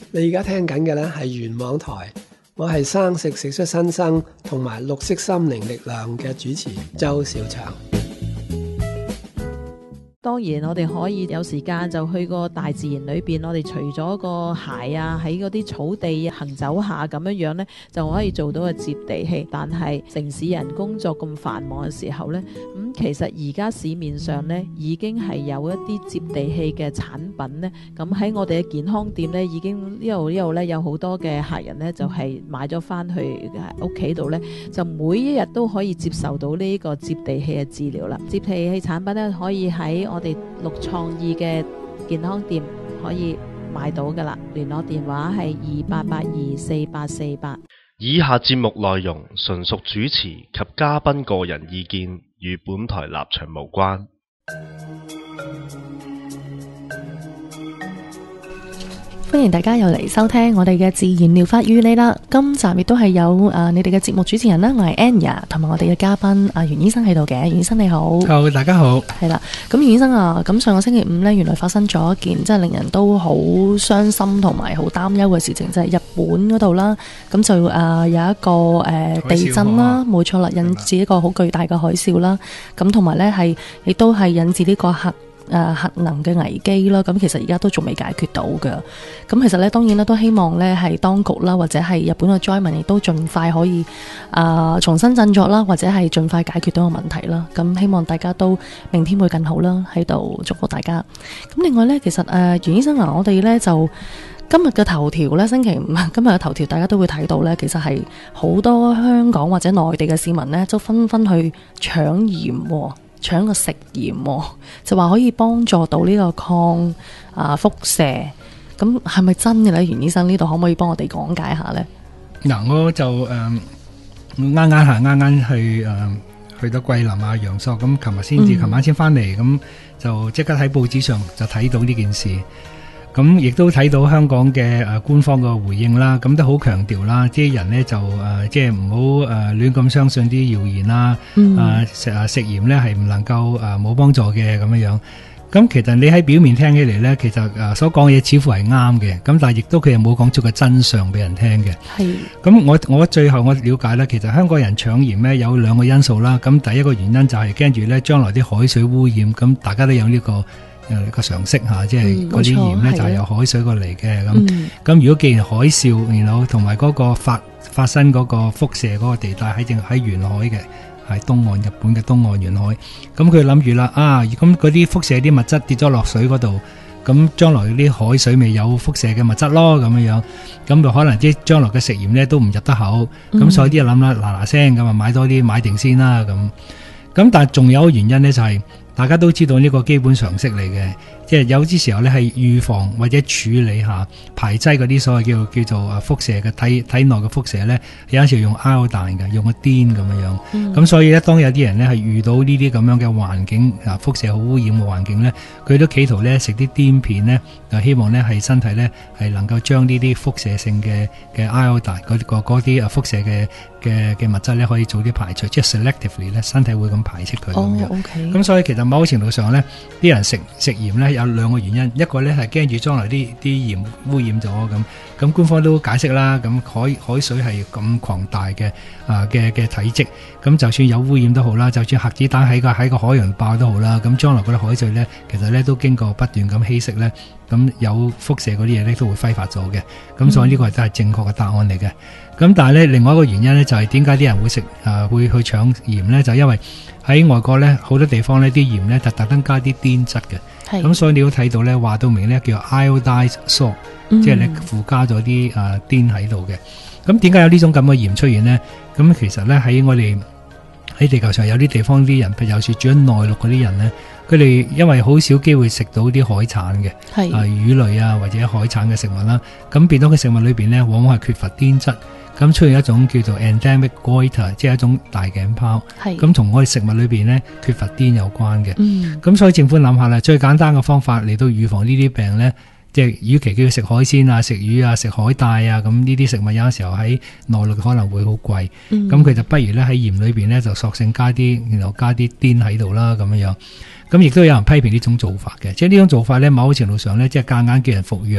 你而家聽緊嘅呢係原網台，我係生食食出新生同埋綠色心靈力量嘅主持周小祥。 當然我哋可以有時間就去個大自然裏邊，我哋除咗個鞋啊喺嗰啲草地行走下咁樣呢，就可以做到個接地氣。但係城市人工作咁繁忙嘅時候呢，其實而家市面上呢已經係有一啲接地氣嘅產品呢。咁喺我哋嘅健康店呢，已經呢度呢有好多嘅客人呢，就係買咗翻去屋企度呢，就每一日都可以接受到呢個接地氣嘅治療啦。接地氣產品呢，可以喺我哋綠創意嘅健康店可以買到噶啦，聯絡電話係28824848。 以下節目內容純屬主持及嘉賓個人意見，與本台立場無關。 歡迎大家又嚟收聽我哋嘅自然療法與你啦。今集亦都係有你哋嘅節目主持人啦，我係 Anya， 同埋我哋嘅嘉賓袁醫生喺度嘅。袁醫生你好。 Hello， 大家好。 係啦，咁袁醫生啊，咁上個星期五呢，原來發生咗一件真係令人都好傷心同埋好擔憂嘅事情，就係日本嗰度啦。咁就有一個地震啦，冇錯啦，引致一個好巨大嘅海嘯啦。咁同埋呢亦都係引致呢個核能嘅危機啦，咁其實而家都仲未解決到嘅。咁其實咧，當然咧都希望咧係當局啦，或者係日本嘅災民亦都盡快可以重新振作啦，或者係盡快解決到個問題啦。咁希望大家都明天會更好啦，喺度祝福大家。咁另外咧，其實袁醫生我哋咧就今日嘅頭條咧，星期五今日嘅頭條大家都會睇到咧，其實係好多香港或者內地嘅市民咧，都紛紛去搶鹽喎。搶個食鹽就話可以幫助到呢個抗輻射，咁係咪真嘅呢？袁醫生呢度可唔可以幫我哋講解下呢？ 嗱，我就啱去到桂林陽朔，咁琴晚先翻嚟，咁就即刻喺報紙上就睇到呢件事。咁亦都睇到香港嘅官方嘅回應啦，咁都好強調啦，啲人呢就即係唔好亂咁相信啲謠言啦，食鹽呢係唔能夠冇幫助嘅咁樣。咁其實你喺表面聽起嚟呢，其實所講嘅嘢似乎係啱嘅，咁但係亦都佢又冇講出個真相俾人聽嘅。係。咁我最後我了解呢，其實香港人搶鹽呢有兩個因素啦。咁第一個原因就係驚住呢將來啲海水污染，咁大家都有呢個常識吓，即係嗰啲鹽咧就係由海水過嚟嘅。咁如果既然海嘯，然後同埋嗰個發生嗰個輻射嗰個地帶喺沿海嘅，係東岸，日本嘅東岸沿海，咁佢諗住啦，咁嗰啲輻射啲物質跌咗落水嗰度，咁將來啲海水咪有輻射嘅物質咯，咁樣，咁就可能啲將來嘅食鹽咧都唔入得口，咁所以啲人諗啦，嗱聲咁買多啲買定先啦，咁但係仲有一個原因咧就係。大家都知道呢個基本常識嚟嘅，即係有啲時候咧係預防或者處理下排擠嗰啲所謂叫做輻射嘅體內嘅輻射咧，有陣時用 iodine 嘅，用個碘咁樣。咁所以咧，當有啲人咧係遇到呢啲咁樣嘅環境輻射好污染嘅環境咧，佢都企圖咧食啲碘片咧，就希望咧係身體咧係能夠將呢啲輻射性嘅 iodine 嗰啲輻射嘅物質咧可以做啲排除，即係 selectively 咧身體會咁排斥佢咁樣。咁所以其實某程度上咧，啲人食鹽咧有兩個原因，一個咧係驚住將來啲鹽污染咗咁官方都解釋啦。咁海水係咁龐大嘅體積，咁就算有污染都好啦，就算核子彈喺個海洋爆都好啦，咁將來嗰啲海水咧其實咧都經過不斷咁稀釋咧，咁有輻射嗰啲嘢咧都會揮發咗嘅。咁所以呢個都係正確嘅答案嚟嘅。咁但係咧，另外一個原因咧就係點解啲人會去搶鹽咧？就因為喺外國咧好多地方咧啲鹽咧就特登加啲碘質嘅，咁所以你都睇到咧話到明咧叫 iodized salt，即係你附加咗啲碘喺度嘅。咁點解有呢種咁嘅鹽出現咧？咁其實咧喺我哋喺地球上有啲地方啲人，譬如有時住喺內陸嗰啲人咧，佢哋因為好少機會食到啲海產嘅，魚類啊或者海產嘅食物啦，咁變到嘅食物裏邊咧往往係缺乏碘質。咁出現一種叫做 endemic goiter， 即係一種大頸泡。咁同我哋食物裏邊咧缺乏碘有關嘅。咁所以政府諗下啦，最簡單嘅方法嚟到預防呢啲病咧，即係與其叫佢食海鮮啊、食魚啊、食海帶啊，咁呢啲食物有陣時候喺內陸可能會好貴。咁佢就不如咧喺鹽裏邊咧就索性加啲，然後加啲碘喺度啦，咁樣。咁亦都有人批評呢種做法嘅，即係呢種做法咧，某程度上咧即係夾硬叫人服藥。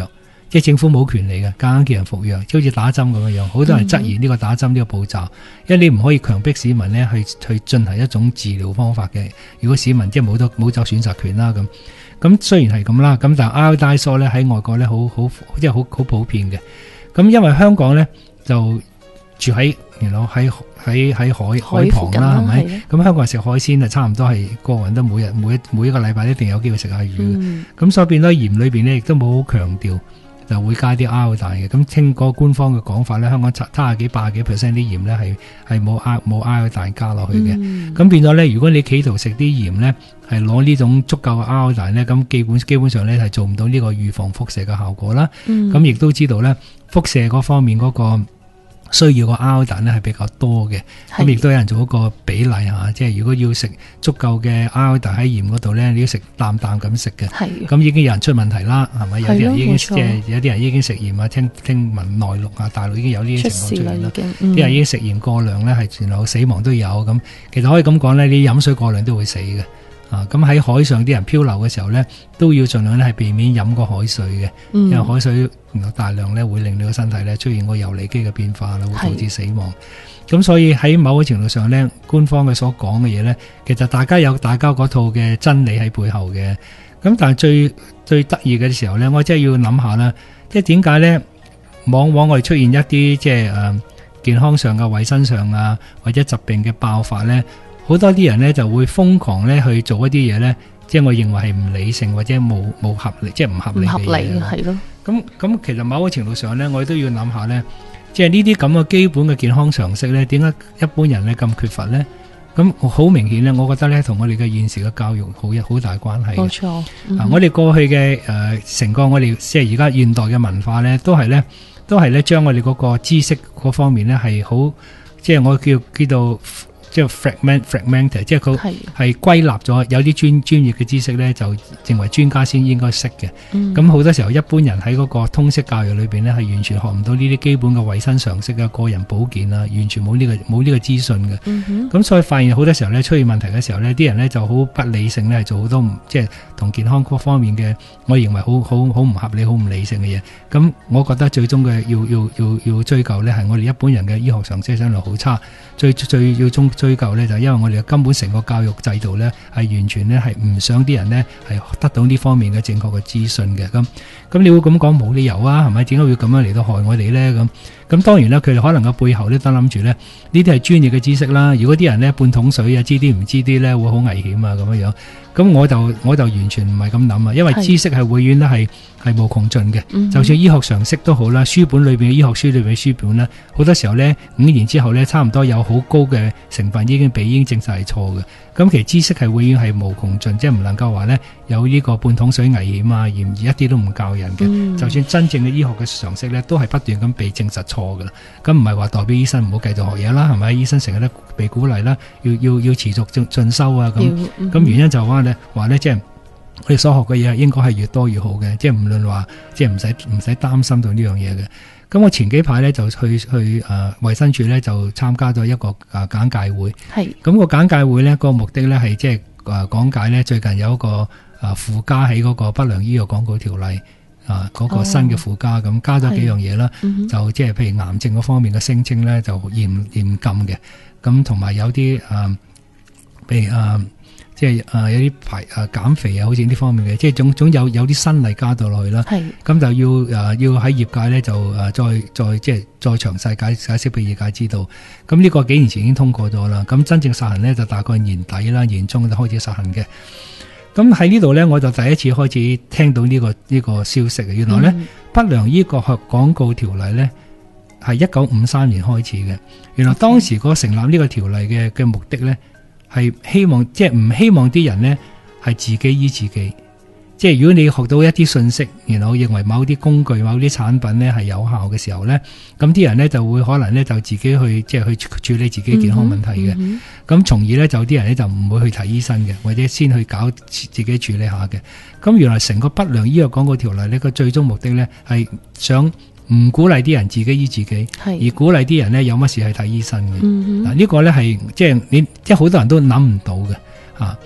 即係政府冇權利嘅，夾硬叫人服藥，即好似打針咁樣樣。好多人質疑呢個打針呢個步驟，因為你唔可以強迫市民呢去進行一種治療方法嘅。如果市民即係冇咗選擇權啦咁雖然係咁啦，咁但係 iodine 咧喺外國咧好即係好普遍嘅。咁因為香港咧就住喺喺海旁啦，係咪？咁香港人食海鮮啊，差唔多係個人都每一個禮拜一定有機會食下魚嘅。咁所以變咗鹽裏邊咧，亦都冇好強調就會加啲 iodine嘅。咁聽嗰個官方嘅講法咧，香港70幾80幾% 啲鹽咧係冇 iodine 加落去嘅。咁變咗咧，如果你企圖食啲鹽咧，係攞呢種足夠嘅 iodine咧，咁基本上咧係做唔到呢個預防輻射嘅效果啦。咁亦都知道咧，輻射嗰方面嗰個需要個 iodine 咧係比較多嘅，咁亦都有人做一個比例嚇，即係如果要食足夠嘅 iodine 喺鹽嗰度咧，你要食啖咁食嘅，咁已經有人出問題啦，係咪？有啲人已經即係有啲人已經食鹽啊，聽聞內陸啊、大陸已經有呢啲情況出現啦，啲人已經食鹽過量咧，係全部死亡都有咁。其實可以咁講咧，你飲水過量都會死嘅。咁喺海上啲人漂流嘅時候咧，都要盡量咧係避免飲個海水嘅，因為海水大量咧會令你個身體咧出現個游離基嘅變化啦，會導致死亡。咁所以喺某個程度上咧，官方嘅所講嘅嘢咧，其實大家有大家嗰套嘅真理喺背後嘅。咁但係最得意嘅時候咧，我真係要諗下啦，即係點解咧，往往我哋出現一啲即係健康上嘅、衛生上啊，或者疾病嘅爆發咧。好多啲人咧就會瘋狂咧去做一啲嘢咧，即係我認為係唔理性或者冇合理，即係唔合理嘅嘢。係咯。咁其實某個程度上咧，我哋都要諗下咧，即係呢啲咁嘅基本嘅健康常識咧，點解一般人咧咁缺乏咧？咁好明顯咧，我覺得咧同我哋嘅現時嘅教育好大關係。冇錯。我哋過去嘅成個我哋即係而家現代嘅文化咧，都係咧將我哋嗰個知識嗰方面咧係好，即係我叫做。即係 fragmented， 即係佢係歸納咗有啲專業嘅知識咧，就認為專家先應該識嘅。咁好多時候，一般人喺嗰個通識教育裏邊咧，係完全學唔到呢啲基本嘅衛生常識啊、個人保健啊，完全冇呢個資訊嘅。咁所以發現好多時候咧出現問題嘅時候咧，啲人咧就好不理性咧，做好多即係同健康嗰方面嘅，我認為好唔合理、好唔理性嘅嘢。咁我覺得最終嘅要追究咧，係我哋一般人嘅醫學常識相對好差，最要追究咧，就因為我哋根本成個教育制度咧，係完全咧係唔想啲人咧係得到呢方面嘅正確嘅資訊嘅。咁你會咁講冇理由啊，係咪？點解會咁樣嚟到害我哋咧？咁當然啦，佢哋可能個背後咧都諗住咧，呢啲係專業嘅知識啦。如果啲人咧半桶水啊，知啲唔知啲咧，會好危險啊咁樣。咁我就完全唔係咁諗啊，因為知識係永遠咧係無窮盡嘅。就算醫學常識都好啦，書本裏邊嘅醫學書裏邊嘅書本咧，好多時候咧5年之後咧，差唔多有好高嘅成分已經證實係錯嘅。咁其實知識係永遠係無窮盡，即係唔能夠話咧有呢個半桶水危險啊，而一啲都唔教人嘅。就算真正嘅醫學嘅常識咧，都係不斷咁被證實錯噶啦。咁唔係話代表醫生唔好繼續學嘢啦，係咪？醫生成日都被鼓勵啦，要持續進修啊咁。原因就話咧，即係我哋所學嘅嘢應該係越多越好嘅，即係唔論話即係唔使擔心到呢樣嘢嘅。咁我前幾排咧就去衛生署咧就參加咗一個簡介會。係咁個簡介會咧個目的咧係即係講解咧最近有一個附加喺嗰個不良醫藥廣告條例嗰個新嘅附加，咁加咗幾樣嘢啦。就即係譬如癌症嗰方面嘅聲稱咧就嚴禁嘅，咁同埋有啲譬如即係有啲減肥啊，好似呢方面嘅，即係總有啲新例加到落去啦。係咁就要喺業界咧就再即係再詳細解釋俾業界知道。咁呢個幾年前已經通過咗啦。咁真正實行咧就大概年底啦，年中就開始實行嘅。咁喺呢度咧，我就第一次開始聽到呢個消息嘅。原來咧不良醫學廣告條例咧係1953年開始嘅。原來當時嗰成立呢個條例嘅目的咧，係希望即係唔希望啲人呢係自己醫自己，即係如果你學到一啲信息，然後認為某啲工具、某啲產品呢係有效嘅時候呢，咁啲人呢就會可能呢就自己去即係去處理自己健康問題嘅，咁從而呢就啲人呢就唔會去睇醫生嘅，或者先去搞自己處理下嘅。咁原來成個不良醫藥廣告條例呢個最終目的呢係想唔鼓勵啲人自己醫自己，而鼓勵啲人呢有乜事去睇醫生嘅。嗱，呢個呢係即係好多人都諗唔到嘅。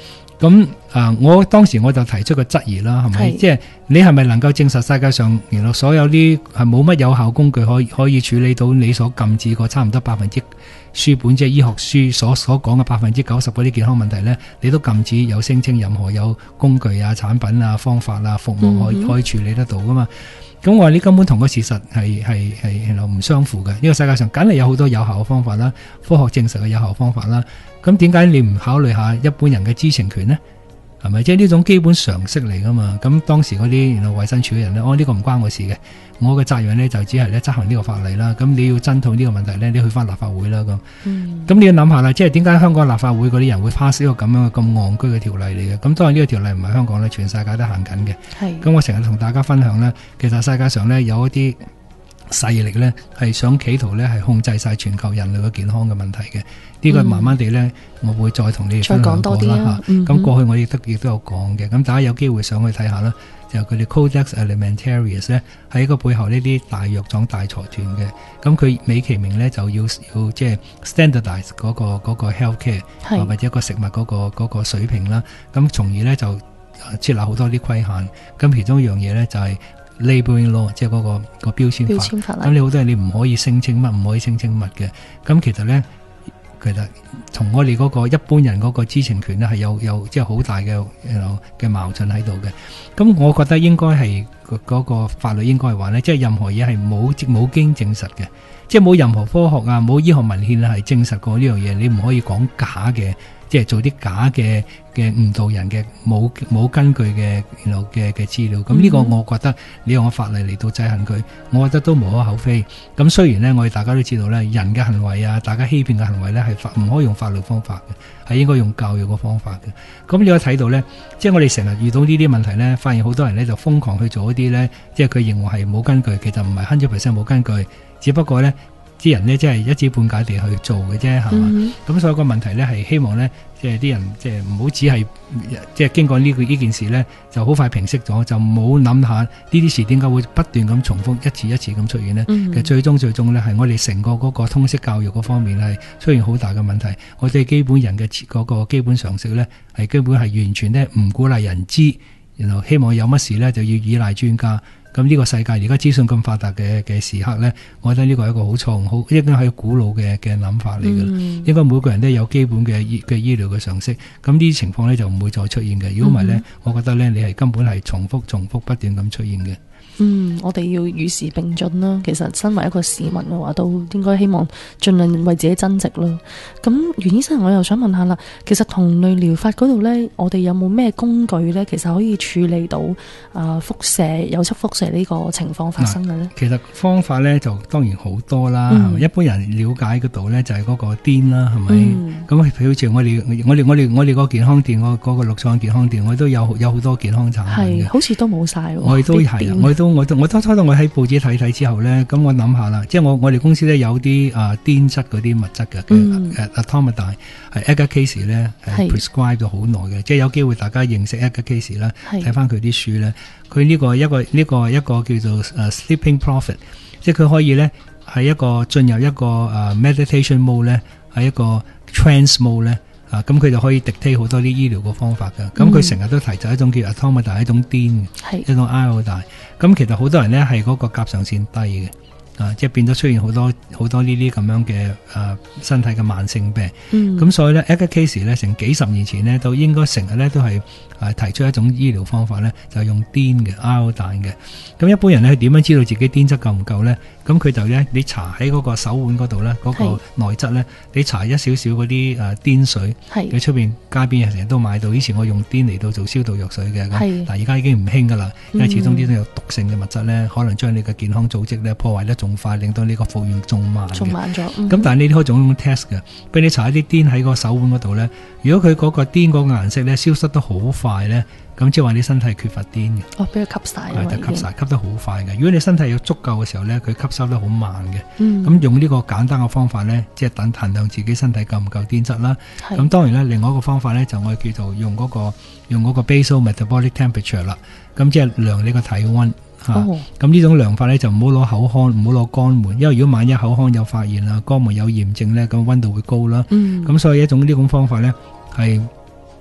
咁我當時我就提出個質疑啦，係咪？即係你係咪能夠證實世界上原來所有啲係冇乜有效工具可以處理到你所禁止過差唔多%書本即係醫學書所講嘅90%嗰啲健康問題呢？你都禁止有聲稱任何有工具啊、產品啊、方法啊、服務可以處理得到噶嘛？咁我話你根本同個事實係唔相符嘅。呢個世界上梗係有好多有效嘅方法啦，科學證實嘅有效方法啦。咁點解你唔考慮下一般人嘅知情權呢？係咪？即係呢種基本常識嚟噶嘛？咁當時嗰啲衛生署嘅人呢，呢個唔關我事嘅，我嘅責任呢就只係咧執行呢個法例啦。咁你要爭討呢個問題呢，你去翻立法會啦咁。咁你要諗下啦，即係點解香港立法會嗰啲人會 pass 呢個咁樣嘅咁戇居嘅條例嚟嘅？咁當然呢個條例唔係香港咧，全世界都行緊嘅。咁我成日同大家分享呢，其實世界上呢有一啲勢力呢係想企圖呢係控制晒全球人類嘅健康嘅問題嘅。呢個慢慢地呢，我會再同你哋分享過啦嚇。咁過去我亦都有講嘅，咁大家有機會上去睇下啦。就佢哋 Codex Alimentarius 咧，喺個背後呢啲大藥廠大財團嘅，咁佢美其名咧就要即係 standardize 嗰個 healthcare 或者個食物嗰個水平啦。咁從而咧就設立好多啲規限。咁其中一樣嘢咧就係 labeling law， 即係嗰個標籤法。咁你好多人你唔可以聲稱乜，唔可以聲稱乜嘅。咁其實咧。其實同我哋嗰個一般人嗰個知情權咧係有即係好大嘅矛盾喺度嘅。咁我覺得應該係嗰個法律應該係話咧，即係任何嘢係冇經證實嘅，即係冇任何科學啊冇醫學文獻係證實過呢樣嘢，你唔可以講假嘅，即係做啲假嘅誤導人嘅冇根據嘅資料。咁呢個我覺得你用個法例嚟到制衡佢，我覺得都無可厚非。咁雖然呢，我哋大家都知道呢，人嘅行為啊，大家欺騙嘅行為呢，係唔可以用法律方法嘅，係應該用教育嘅方法嘅。咁你可以睇到呢，即係我哋成日遇到呢啲問題呢，發現好多人呢就瘋狂去做一啲呢，即係佢認為係冇根據，其實唔係100% 冇根據，只不過呢。啲人呢，即係一知半解地去做嘅啫，係嘛？咁所以個問題呢，係希望呢，即係啲人即係唔好只係即係經過呢件事呢，就好快平息咗，就唔好諗下呢啲事點解會不斷咁重複一次咁出現呢？其實最終呢，係我哋成個嗰個通識教育嗰方面係出現好大嘅問題。我哋基本人嘅嗰個基本常識呢，係基本係完全呢唔鼓勵人知，然後希望有乜事呢，就要依賴專家。咁呢個世界而家資訊咁發達嘅時刻呢，我覺得呢個係一個好錯誤，應該係古老嘅諗法嚟嘅。應該每個人都有基本嘅醫療嘅常識。咁呢啲情況呢，就唔會再出現嘅。如果唔係呢，我覺得呢，你係根本係重複不斷咁出現嘅。 我哋要與時並進啦。其實身為一個市民嘅話，都應該希望盡量為自己增值咯。咁袁醫生，我又想問下啦，其實同類療法嗰度呢，我哋有冇咩工具呢？其實可以處理到輻射、有色輻射呢個情況發生嘅呢？其實方法呢，就當然好多啦。一般人了解嗰度呢，就係嗰個碘啦，係咪？咁譬如好似我哋個健康店嗰個六創健康店，我都有好多健康產品嘅。好似都冇晒喎。我哋都係我初到我喺報紙睇之後咧，咁我諗下啦，即係我哋公司咧有啲碘質嗰啲物質嘅，Atomidine 係 Edgar Cayce 咧係 prescribe 咗好耐嘅，即係有機會大家認識 Edgar Cayce 啦，睇翻佢啲書咧，佢呢個一個叫做sleeping prophet， 即係佢可以咧係一個進入一個meditation mode 咧，係一個 trance mode 咧。咁佢就可以 dictate 好多啲醫療嘅方法㗎。咁佢成日都提就一種叫 Atomidine， 一種碘，一種 iodine。咁其實好多人呢係嗰個甲狀腺低嘅，即係變咗出現好多呢啲咁樣嘅身體嘅慢性病。咁所以呢 Edgar Cayce 呢成幾十年前呢，都應該成日呢都係提出一種醫療方法呢，就係用碘嘅 iodine 嘅。咁一般人呢，點樣知道自己碘質夠唔夠呢？咁佢就呢，你搽喺嗰個手腕嗰度呢，嗰個內側呢，你搽一少少嗰啲碘水，喺出邊街邊成日都買到。以前我用碘嚟到做消毒藥水嘅，但而家已經唔興噶啦，因為始終啲都有毒性嘅物質呢，可能將你嘅健康組織呢破壞得仲快，令到你個復原仲慢咗。咁但係你都可以做一種 test 嘅，俾你搽一啲碘喺個手腕嗰度呢，如果佢嗰個碘嗰個顏色呢消失得好快呢，咁即係話你身體缺乏碘嘅。俾佢吸晒，吸得好快嘅。如果你身體有足夠嘅時候呢，佢吸收得好慢嘅。咁用呢個簡單嘅方法呢，即係衡量自己身體夠唔夠碘質啦。咁當然呢，另外一個方法呢，就我哋叫做用嗰個 basal metabolic temperature 啦。咁即係量你個體温。咁呢種量法呢，就唔好攞口腔，唔好攞肛門，因為如果萬一口腔有發炎啦，肛門有炎症呢，咁温度會高啦。咁所以呢種方法呢，係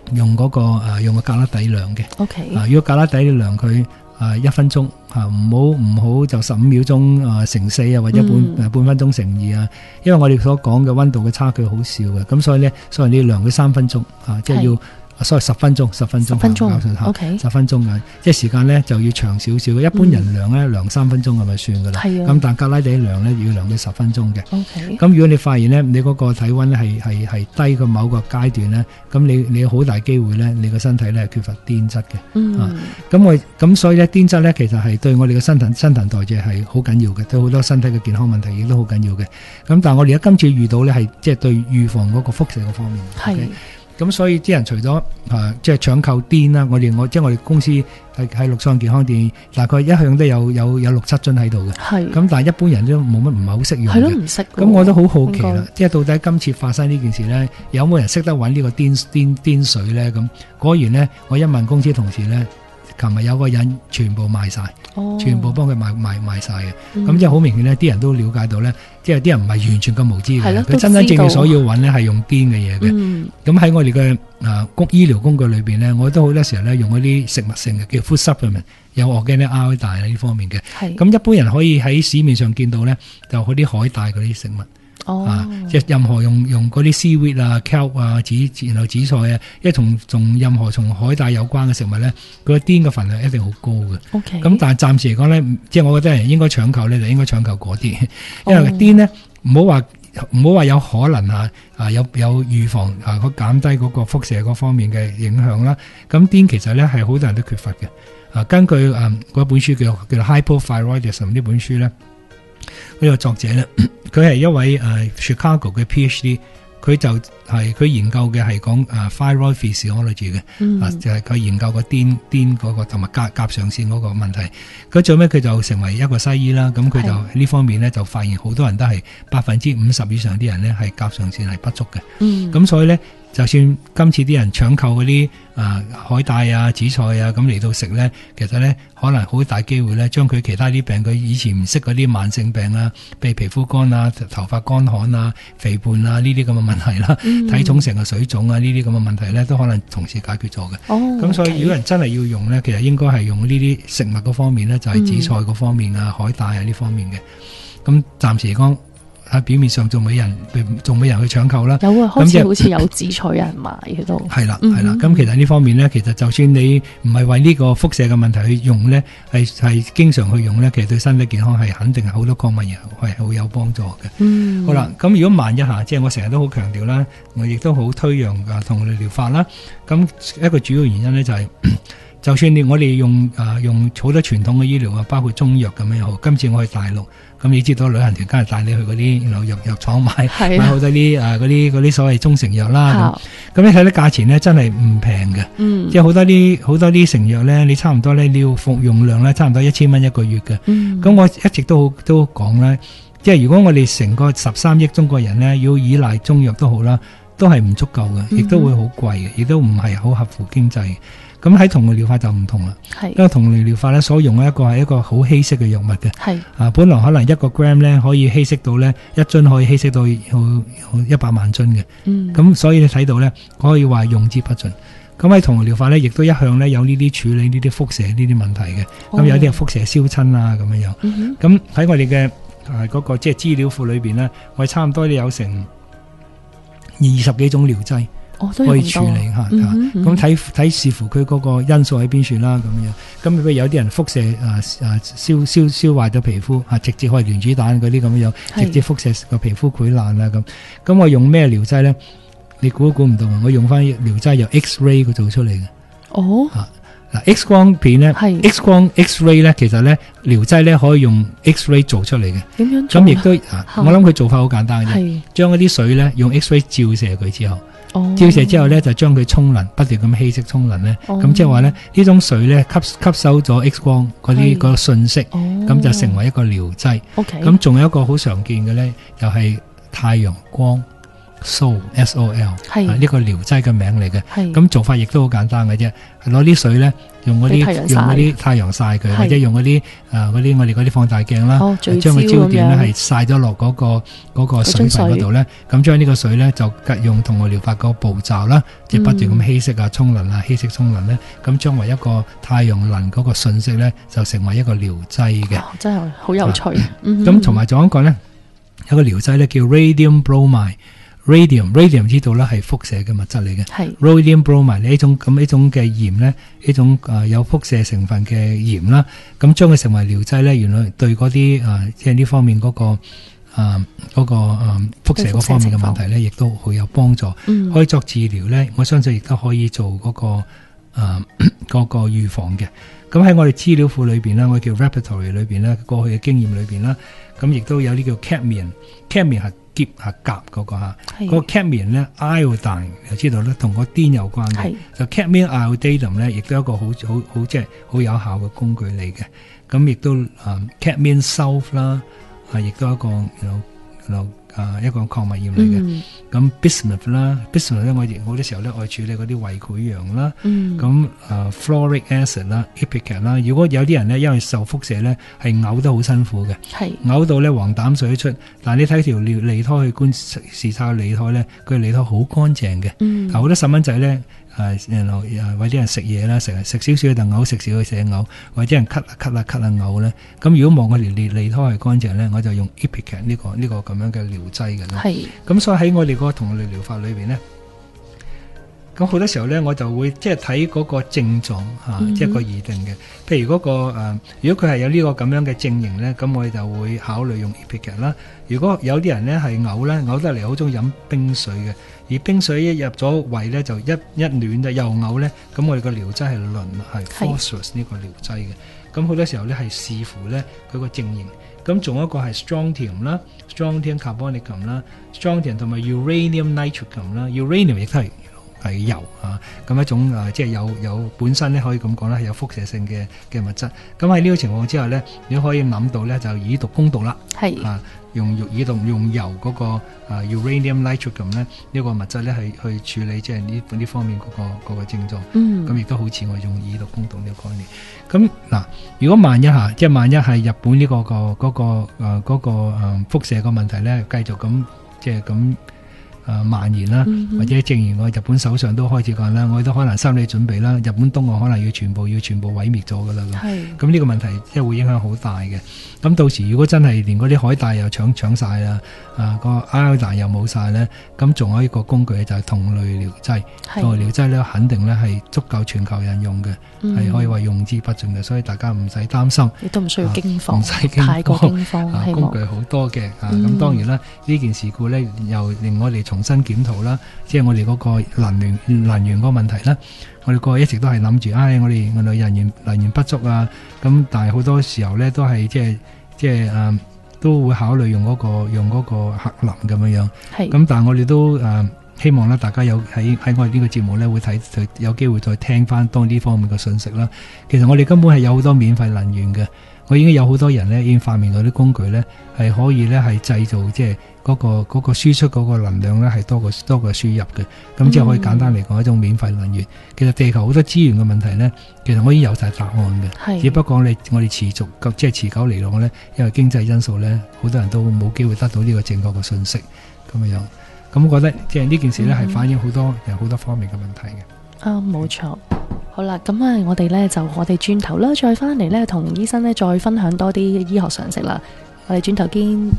用嗰個用個格拉底量嘅。 OK， 如果格拉底量佢1分鐘唔好就15秒鐘乘4或者半分鐘乘2啊，因為我哋所講嘅溫度嘅差距好少嘅，咁所以咧，所以你量佢3分鐘即係要。所謂10分鐘，10分鐘 ，OK， 10分鐘嘅，即係時間咧就要長少少。一般人量咧量3分鐘係咪算噶啦？咁但格拉底量咧要量到10分鐘嘅。 OK，咁如果你發現咧你嗰個體溫咧係低過某個階段咧，咁你好大機會咧你個身體咧係缺乏碘質嘅。咁所以咧碘質咧其實係對我哋嘅新陳代謝係好緊要嘅，對好多身體嘅健康問題亦都好緊要嘅。咁但係我哋而家今次遇到咧係即係對預防嗰個輻射嘅方面。係。咁所以啲人除咗即係搶購碘啦，即係我哋公司喺陸上健康店大概一向都有6-7樽喺度嘅。係。咁但係一般人都冇乜唔係好識用嘅。係咯，唔識。咁我都好好奇啦，即係到底今次發生呢件事咧，有冇人識得揾呢個碘水咧？咁果然咧，我一問公司同事咧，琴日有個人全部賣晒，全部幫佢賣晒嘅。咁即係好明顯咧，啲人都了解到咧，即係啲人唔係完全咁無知嘅，佢真正所要揾咧係用碘嘅嘢嘅。咁喺我哋嘅醫療工具裏邊咧，我都好多時候咧用嗰啲食物性嘅叫 food supplement，有organic iodine呢方面嘅。咁一般人可以喺市面上見到咧，就嗰啲海帶嗰啲食物。即係任何用嗰啲 seaweed 啊、kelp 啊、然後紫菜啊，因為同任何同海帶有關嘅食物咧，佢個碘嘅份量一定好高嘅。咁但係暫時嚟講咧，即係我覺得人應該搶購咧，就應該搶購嗰啲，因為碘咧唔好話有可能有預防減低嗰個輻射嗰方面嘅影響啦。咁碘其實咧係好多人都缺乏嘅。根據嗰本書叫做 Hypothyroidism 呢本書咧。呢個作者咧，佢係一位Chicago 嘅 PhD， 佢佢研究嘅係講thyroid physiology 嘅，就係佢研究個碘嗰個同埋甲上腺嗰個問題。佢最尾佢就成為一個西醫啦，咁佢就呢方面咧就發現好多人都係50%以上啲人咧係甲上腺係不足嘅。咁所以咧，就算今次啲人搶購嗰啲海帶啊、紫菜啊咁嚟到食咧，其實咧可能好大機會咧，將佢其他啲病，佢以前唔識嗰啲慢性病啊，譬如皮膚乾啊、頭髮乾旱啊、肥胖啊呢啲咁嘅問題啦，體重成個水腫啊呢啲咁嘅問題咧，都可能同時解決咗嘅。咁所以如果人真係要用咧，其實應該係用呢啲食物嗰方面咧，就係紫菜嗰方面啊、海帶啊呢方面嘅。咁暫時嚟講，喺表面上仲未人去搶購啦。有啊，開始好似有紫菜有人買嘅都。係啦。咁其實呢方面咧，其實就算你唔係為呢個輻射嘅問題去用咧，係經常去用咧，其實對身體健康係肯定係好多抗物質係好有幫助嘅。好啦，咁如果萬一下，即係我成日都好強調啦，我亦都好推揚同類療法啦。咁一個主要原因咧就係、就算我哋用好多傳統嘅醫療啊，包括中藥咁樣又好。今次我去大陸。咁你知道旅行團梗係帶你去嗰啲藥廠買好多啲嗰啲所謂中成藥啦。咁你睇啲價錢咧真係唔平嘅。即係好多啲成藥咧，你差唔多咧你要服用量咧差唔多1000蚊一個月嘅。咁我一直都講咧，即係如果我哋成個13億中國人咧要依賴中藥都好啦，都係唔足夠嘅，亦都會好貴嘅，亦都唔係好合乎經濟。咁喺同類療法就唔同啦，因為同類療法咧所用嘅係一個好稀釋嘅藥物嘅，本來可能1個 gram 咧可以稀釋到咧1樽可以稀釋到100萬樽嘅，咁所以你睇到咧可以話用之不盡。咁喺同類療法咧，亦都一向咧有呢啲處理呢啲輻射呢啲問題嘅，咁有啲係輻射燒親啊咁樣樣。咁喺我哋嘅嗰個即係資料庫裏邊咧，我哋差唔多都有成20幾種療劑。可以處理下，咁睇視乎佢嗰個因素喺邊處啦，咁樣。咁譬如有啲人輻射燒壞咗皮膚，直接可以原子彈嗰啲咁樣，直接輻射個皮膚潰爛啦咁我用咩療劑咧？你估都估唔到，我用翻療劑由 X-ray 佢做出嚟嘅。X 光片咧，X-ray 咧，其實咧療劑咧可以用 X-ray 做出嚟嘅。點樣做？咁亦都我諗佢做法好簡單嘅，將嗰啲水咧用 X-ray 照射佢之後。照射之後咧，就將佢沖涼，不斷咁稀釋沖涼咧。咁即係話咧，呢種水咧吸收咗 X 光嗰啲個信息，咁就成為一個療劑。咁仲有一個好常見嘅咧，又係太陽光。 Sol S-O-L 係呢個療劑嘅名嚟嘅。 係咁做法亦都好簡單嘅啫，攞啲水咧，用嗰俾太陽曬啲太陽曬佢， 係或者用嗰啲我哋嗰啲放大鏡啦， 聚將個焦點咁樣咧係曬咗落嗰個水分嗰度咧，咁將呢個水咧就用同我療法個步驟啦，即係不斷咁稀釋啊、沖涼啊、稀釋沖涼咧，咁將為一個太陽能嗰個信息咧，就成為一個療劑嘅。 真係好有趣。 咁同埋仲有一個咧，有個療劑咧叫 Radium Bromide。Radium 知道咧係輻射嘅物質嚟嘅。 係 Radium Bromide 呢種嘅鹽咧，呢種有輻射成分嘅鹽啦，咁將佢成為療劑咧，原來對嗰啲即係呢方面嗰個輻射嗰方面嘅問題咧，亦都好有幫助。可以作治療咧，我相信亦都可以做嗰個預防嘅。咁喺我哋資料庫裏邊啦，我叫 Repertory 裏邊咧，過去嘅經驗裏邊啦，咁亦都有啲叫 cadmium 係鉀係鉀嗰個嚇，嗰個 cadmium 咧 iodine 就知道咧，同個碘有關嘅，就 cadmium iodine 咧，亦都係一個好即係好有效嘅工具嚟嘅。咁亦都cadmium sulfate 啦，亦都係一個一個礦物鹽嚟嘅。咁 bismuth 啦 ，bismuth 咧，我亦好多時候咧，我處理嗰啲胃潰瘍啦。咁fluoric acid 啦 ，ipecac 啦。如果有啲人咧，因為受輻射咧，係嘔得好辛苦嘅，嘔到咧黃疸水出。但係你睇條脷苔去觀視察脷苔咧，佢脷苔好乾淨嘅。好多細蚊仔咧。或者人食嘢啦，食少少就嘔，食少少就嘔，或者人咳嘔咧。咁如果望佢脷苔係乾淨咧，我就用 ipecac 呢個咁樣嘅療劑嘅啦。咁所以喺我哋個同類療法裏邊咧，咁好多時候咧，我就會即係睇嗰個症狀即係個擬定嘅。譬如如果佢係有呢個咁樣嘅症型咧，咁我哋就會考慮用 ipecac 啦。如果有啲人咧係嘔咧，嘔得嚟好中意飲冰水嘅。而冰水一入咗胃咧，就一暖就又嘔咧，咁我哋個療劑係磷係 phosphorus 呢個療劑嘅。咁好多時候咧係視乎咧佢個症型。咁仲有一個係 strontium 啦 ，strontium carbonicum 啦 ，strontium 同埋 uranium nitricum 啦 ，uranium 亦都係鈾咁一種即係有本身咧可以咁講咧係有輻射性嘅物質。咁喺呢個情況之下咧，你可以諗到咧就以毒攻毒啦。用鈾嗰個uranium nitricum 咧呢個物質咧係去處理即係呢方面嗰個症狀。咁亦都好似我用以毒攻毒呢個概念。咁嗱，如果萬一係日本呢個輻射個問題咧繼續咁即係咁蔓延啦，或者正如我日本首相都開始講啦，我哋都可能心理準備啦，日本東岸可能要全部毀滅咗噶啦。咁呢個問題即係會影響好大嘅。咁到時如果真係連嗰啲海帶又搶晒啦，個 iodine 又冇晒咧，咁仲有一個工具就係同類療劑。同類療劑咧肯定咧係足夠全球人用嘅，係可以話用之不盡嘅，所以大家唔使擔心， 亦都唔需要驚慌， 唔使太過驚慌。 工具好多嘅，咁當然啦，呢件事故咧又令我哋重新檢討啦，即係我哋嗰個能源嗰個問題啦。我哋過去一直都係諗住，我哋人員不足啊，咁但係好多時候咧都係即係都會考慮用嗰個核能咁樣樣。咁但係我哋都希望咧，大家有喺我哋呢個節目咧會有機會再聽翻多呢方面嘅信息啦。其實我哋根本係有好多免費能源嘅，我已經有好多人咧已經發明到啲工具咧係可以咧係製造即係嗰個輸出嗰個能量咧係多過輸入嘅，咁即係可以簡單嚟講一種免費能源。其實地球好多資源嘅問題咧，其實我已經有晒答案嘅，只不過我哋持續即係持久嚟講咧，因為經濟因素咧，好多人都冇機會得到呢個正確嘅信息咁樣。咁我覺得即係呢件事咧係反映好多方面嘅問題嘅。 冇錯。好啦，咁我哋轉頭啦，再翻嚟咧同醫生咧再分享多啲醫學常識啦。我哋轉頭見。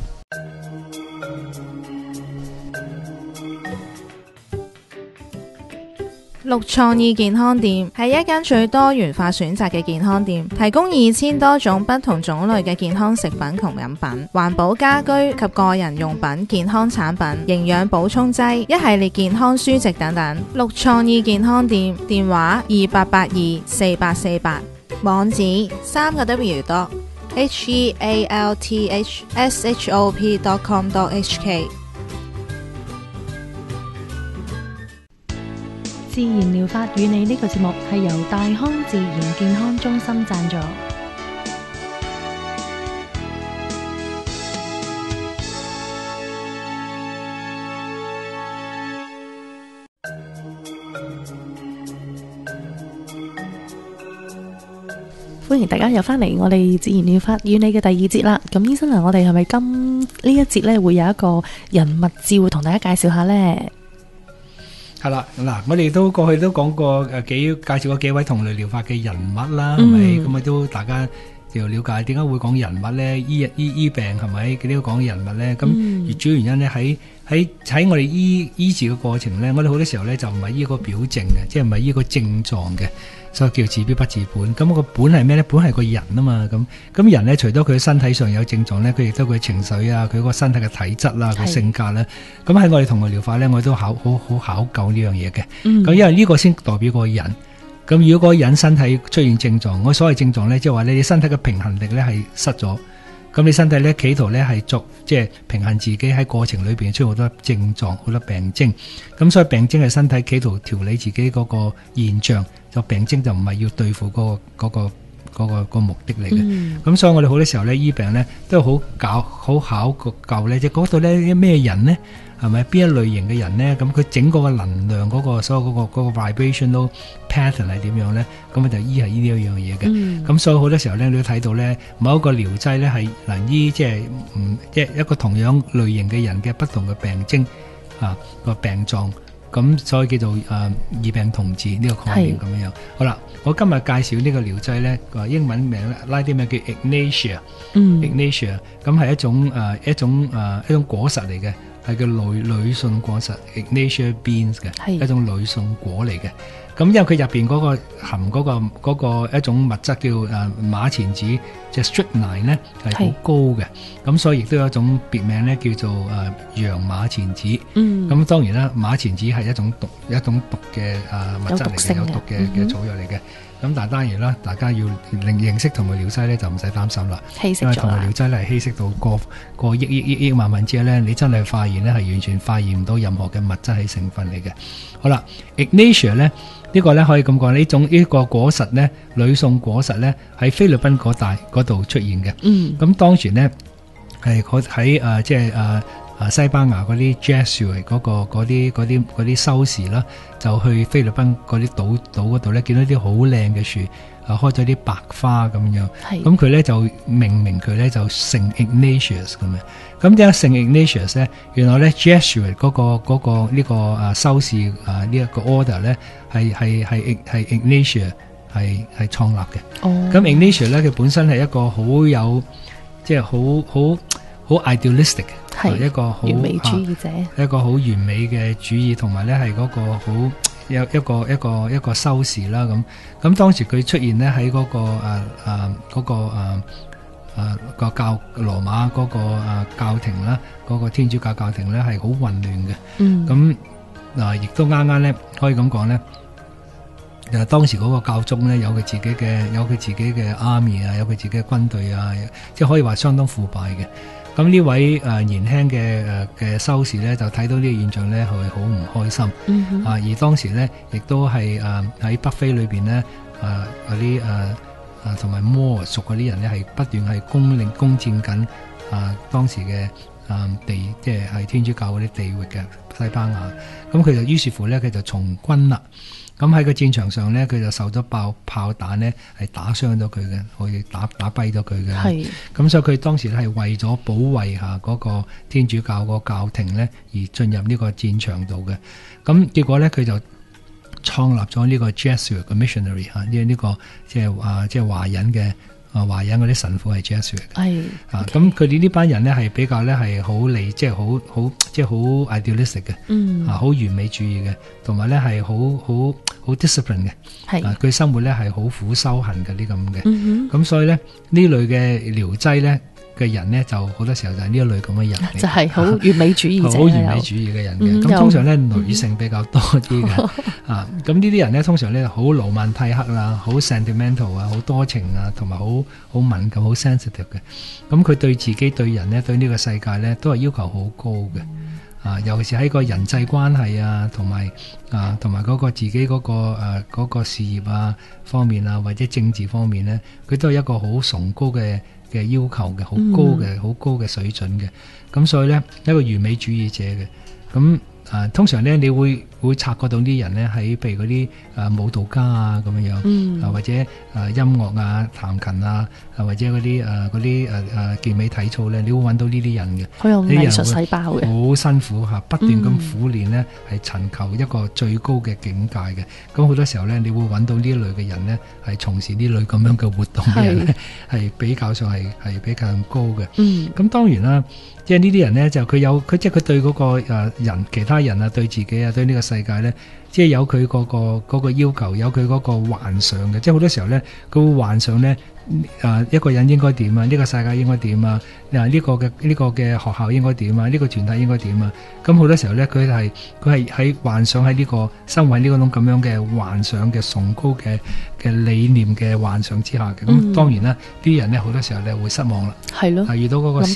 綠創意健康店係一間最多元化選擇嘅健康店，提供2000多種不同種類嘅健康食品同飲品、環保家居及個人用品、健康產品、營養補充劑、一系列健康書籍等等。綠創意健康店電話28824848，網址3個W.healthshop.com.hk。 自然療法與你呢個節目係由大康自然健康中心贊助。 歡迎大家又翻嚟我哋自然療法與你嘅第二節啦。咁醫生啊，我哋係咪今呢一節呢會有一個人物照同大家介紹下呢？ 係啦，嗱，我哋都過去都講過介紹過幾位同類療法嘅人物啦，係咪？咁啊都大家要了解點解會講人物咧？醫病係咪？佢都要講人物咧？咁主要原因咧喺我哋醫治嘅過程咧，我哋好多時候咧就唔係醫個表證嘅，即係唔係醫個症狀嘅，所以叫治標不治本。咁個本係咩咧？本係個人啊嘛。咁人咧，除咗佢身體上有症狀咧，佢亦都佢情緒啊，佢個身體嘅體質啦，佢性格咧。咁喺我哋同類療法咧，我哋都好考究呢樣嘢嘅。咁因為呢個先代表個人。咁如果嗰個人身體出現症狀，我所謂症狀咧，即係話你身體嘅平衡力咧係失咗，咁你身體咧企圖咧係即係平衡自己，喺過程裏邊出現好多症狀、好多病徵，咁所以病徵係身體企圖調理自己嗰個現象，就病徵就唔係要對付嗰個目的嚟嘅。咁所以我哋好多時候咧醫病咧都好考究咧，即係嗰度咧咩人咧？係咪邊一類型嘅人呢？咁佢整個能量嗰個所有嗰個 vibrational pattern 係點樣呢？咁就醫係醫呢一樣嘢嘅。咁所以好多時候咧，你都睇到咧，某一個療劑咧係能醫即係一個同樣類型嘅人嘅不同嘅病徵啊個病狀。咁所以叫做異病同治呢個概念咁樣。好啦，我今日介紹呢個療劑咧，個英文名咧拉啲名叫 Echinacea。Echinacea 咁係一種果實嚟嘅。係叫女信果實 Echinacea beans 嘅，一種女信果嚟嘅。咁因為佢入邊嗰個含嗰個一種物質叫馬錢子，即係 strychnine 咧係好高嘅。咁所以亦都有一種別名咧叫做洋馬錢子。咁當然啦，馬錢子係一種毒嘅物質嚟嘅，有毒嘅草藥嚟嘅。咁但係當然啦，大家要認識同類療劑咧就唔使擔心啦，因為同類療劑咧係稀釋到過億萬分之一咧，你真係發現咧係完全發現唔到任何嘅物質係成分嚟嘅。好啦 Echinacea 咧呢個咧可以咁講，呢個果實咧，女送果實咧喺菲律賓嗰度出現嘅。咁當時咧係喺即係西班牙嗰啲 Jesuit 嗰啲修士啦，就去菲律賓嗰啲島嗰度咧，見到啲好靚嘅樹，開咗啲白花咁樣。咁佢咧就命名佢咧就聖 Ignatius 咁樣。咁點解聖 Ignatius 咧？原來咧 Jesuit 嗰個呢個修士呢一個 order 咧係 Ignatia 係創立嘅。咁 Ignatia 咧佢本身係一個好有即係好 idealistic 嘅，一個好完美主義者， 一個好完美嘅主義，同埋咧係嗰個好有一個修士啦咁當時佢出現咧喺嗰個教羅馬嗰個教廷啦，嗰個天主教教廷咧係好混亂嘅。咁亦都啱啱咧可以咁講咧，當時嗰個教宗咧有佢自己嘅 army 啊，有佢自己嘅軍隊啊，即係可以話相當腐敗嘅。咁呢位年輕嘅修士咧，就睇到呢個現象咧，係好唔開心。而當時咧，亦都係喺北非裏邊咧，嗰啲同埋摩屬嗰啲人咧，係不斷係攻佔緊當時嘅地，即係天主教嗰啲地域嘅西班牙。咁佢就於是乎咧，佢就從軍啦。咁喺個戰場上咧，佢就受咗炮彈咧，係打傷咗佢嘅，可以打跛咗佢嘅。咁所以佢當時咧係為咗保衛下嗰個天主教個教廷咧，而進入呢個戰場度嘅。咁結果咧，佢就創立咗呢個 Jesuit 嘅 missionary 呢個即係華人嘅。華人嗰啲神父係 Jesuit 嘅，咁佢哋呢班人咧係比較咧係好即係好 idealistic 嘅，好完美主義嘅，同埋咧係好 discipline 嘅，佢生活咧係好苦修行嘅啲咁嘅，咁所以咧呢類嘅療劑咧嘅人咧就好多時候就係呢一類咁嘅人， 就係好完美主義者， 好完美主義嘅人嘅。咁通常咧女性比較多啲嘅，咁呢啲人咧通常咧好羅曼蒂克啦，好 sentimental 啊，好多情啊，同埋好敏感、好 sensitive 嘅。咁佢對自己、對人咧、對呢個世界咧都係要求好高嘅。尤其是喺個人際關係啊，同埋嗰個自己嗰個事業啊方面啊，或者政治方面咧，佢都係一個好崇高嘅要求嘅，好高嘅水準嘅。咁所以咧一個完美主義者嘅。咁通常咧你會察覺到啲人咧喺譬如嗰啲舞蹈家啊咁樣樣，或者音樂啊、彈琴啊，或者嗰啲健美體操咧，你會揾到呢啲人嘅。 好有藝術細胞嘅， 好辛苦嚇，不斷咁苦練咧，係尋求一個最高嘅境界嘅。咁好多時候咧，你會揾到呢一類嘅人咧，係從事呢類咁樣嘅活動嘅人咧，係比較上係比較高嘅。咁當然啦。即係呢啲人咧，就佢即係佢對嗰個人其他人啊，對自己啊，對呢個世界咧，即係有佢嗰個要求，有佢嗰個幻想嘅。即係好多時候咧，佢會幻想咧，一個人應該點啊？呢個世界應該點啊？呢個嘅學校應該點啊？呢個團體應該點啊？咁好多時候咧，佢係喺幻想喺呢個生活喺呢種咁樣嘅幻想嘅崇高嘅理念嘅幻想之下嘅。咁當然啦，啲人咧好多時候咧會失望啦。係咯，遇到嗰個事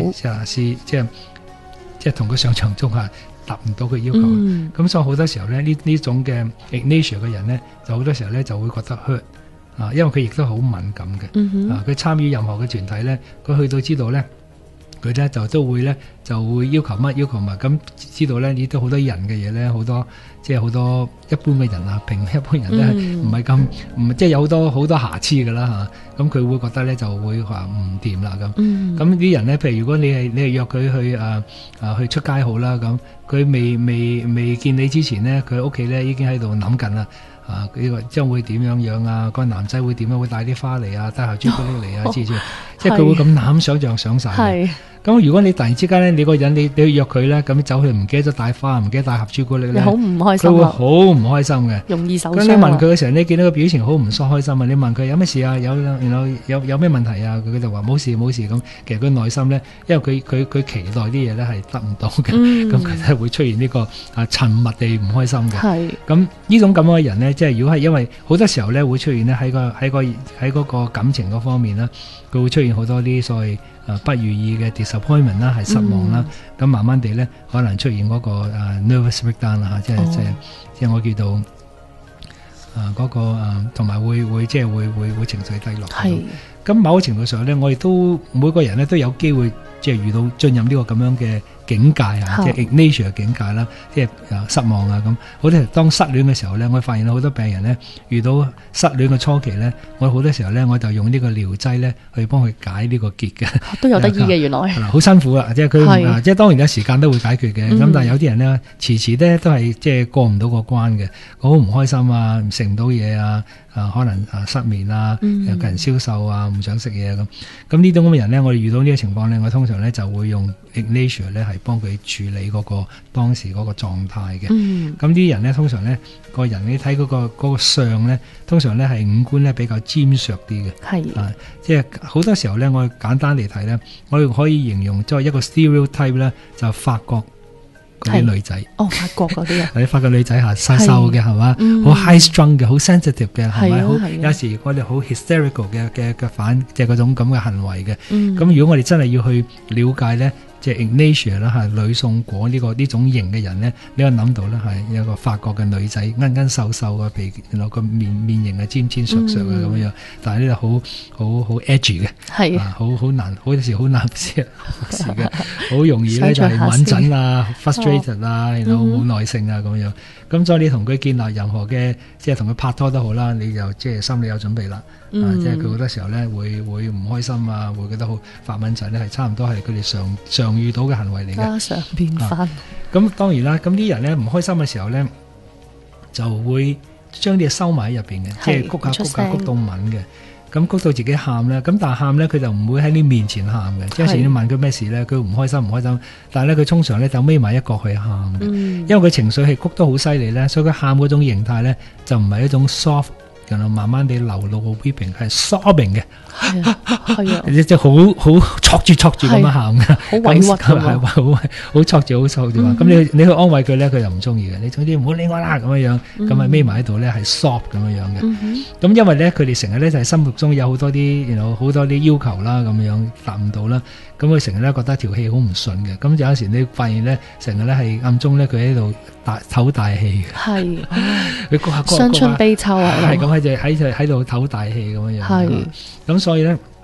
即係同佢想象中係達唔到佢要求。咁所以好多時候咧，呢種嘅 Ignatia 嘅人咧，就好多時候咧就會覺得 hurt 因為佢亦都好敏感嘅。佢參與任何嘅團體咧，佢去到知道咧，佢咧都會咧就會要求乜要求乜。咁知道咧，呢都好多人嘅嘢咧，好多即係好多一般嘅人啊，一般人咧唔係咁即係有好多瑕疵㗎啦嚇。咁佢會覺得咧就會話唔掂啦咁。咁啲人咧，譬如如果你係約佢去出街好啦，咁佢未見你之前咧，佢屋企咧已經喺度諗緊啦。呢個將會點樣啊？個男仔會點樣？會帶啲花嚟啊，帶盒朱古力嚟啊，之類。即係佢會咁諗想晒。咁如果你突然之間咧，你個人你要約佢咧，咁走去唔記得咗帶花，唔記得帶盒朱古力咧， 你好唔開心， 佢會好唔開心嘅， 容易受傷。 咁你問佢嘅時候，你見到佢表情好唔開心啊？你問佢有咩事啊？有咩問題啊？佢就話冇事咁。其實佢內心咧，因為佢期待啲嘢咧係得唔到嘅，咁佢都係會出現呢個沉默地唔開心嘅。咁呢種咁樣嘅人咧，即係如果係因為好多時候咧會出現咧喺嗰個感情嗰方面啦，佢會出現好多啲所謂不如意嘅 disappointment 啦，係失望啦，咁慢慢地咧可能出現嗰個nervous breakdown 啦，即係我叫做嗰個同埋會即係會情緒低落。咁某個程度上咧，我哋都每個人咧都有機會即係遇到進入呢個咁樣嘅境界啊，即係 Ignatia 嘅境界啦，即係失望啊咁。好多時當失戀嘅時候咧，我發現好多病人咧遇到失戀嘅初期咧，我好多時候咧我就用呢個療劑咧去幫佢解呢個結嘅，都有得醫嘅原來。好辛苦啊，即係佢即係當然有時間都會解決嘅，咁但係有啲人咧遲咧都係即係過唔到個關嘅，好唔開心啊，食唔到嘢啊。可能失眠啊，有個人消瘦啊，唔想食嘢咁。咁呢種咁嘅人咧，我哋遇到呢個情況咧，我通常咧就會用 Ignatia 咧係幫佢處理嗰個當時嗰個狀態嘅。咁啲人咧通常咧個人你睇嗰個相咧，通常咧係五官咧比較尖削啲嘅。即係好多時候咧，我簡單嚟睇咧，我哋可以形容作為一個 stereotype 咧，就法國嗰啲女仔，法國嗰啲啊，法國女仔瘦瘦嘅係嘛，好 high strung 嘅，好 sensitive 嘅係咪？好有時我哋好 hysterical 嘅反，即係嗰種咁嘅行為嘅。咁如果我哋真係要去了解咧，即係 Ignatia 啦，係呂宋果呢種型嘅人咧，你可以諗到咧係有個法國嘅女仔，奀瘦瘦嘅皮，然後個面型係尖尖削削嘅咁樣，但係呢度好 edgy 嘅，好難，好有時好難服侍嘅，好容易咧就係穩陣啊 ，frustrated 啊，然後冇耐性啊咁樣。咁所以你同佢建立任何嘅，即係同佢拍拖都好啦，你就即係心理有準備啦。即係佢好多時候咧會唔開心啊，會覺得好發悶陣咧，係差唔多係佢哋常遇到嘅行為嚟嘅。家常便飯。咁當然啦，咁啲人咧唔開心嘅時候咧，就會將啲嘢收埋喺入邊嘅，即係谷下谷到敏嘅。咁谷到自己喊咧，咁但係喊咧佢就唔會喺你面前喊嘅。即係有時你問佢咩事咧，佢唔開心，但係咧佢通常咧就眯埋一角去喊嘅，因為佢情緒係谷得好犀利咧，所以佢喊嗰種形態咧就唔係一種 soft。然後慢慢地流露個 weeping 係 sobbing 嘅，即係好戳住咁樣喊嘅，好委屈嘅，好戳住嘛。咁你去安慰佢咧，佢又唔中意嘅。你總之唔好理我啦咁樣，咁咪匿埋喺度咧係 sob 咁樣嘅。咁因為咧佢哋成日咧就係心目中有好多啲，好多啲要求啦，咁樣達唔到啦。咁佢成日咧覺得條氣好唔順嘅。咁有陣時你發現咧，成日咧係暗中咧佢喺度唞大氣嘅，佢傷春悲秋啊，係咁喺度唞大氣咁樣。咁所以咧，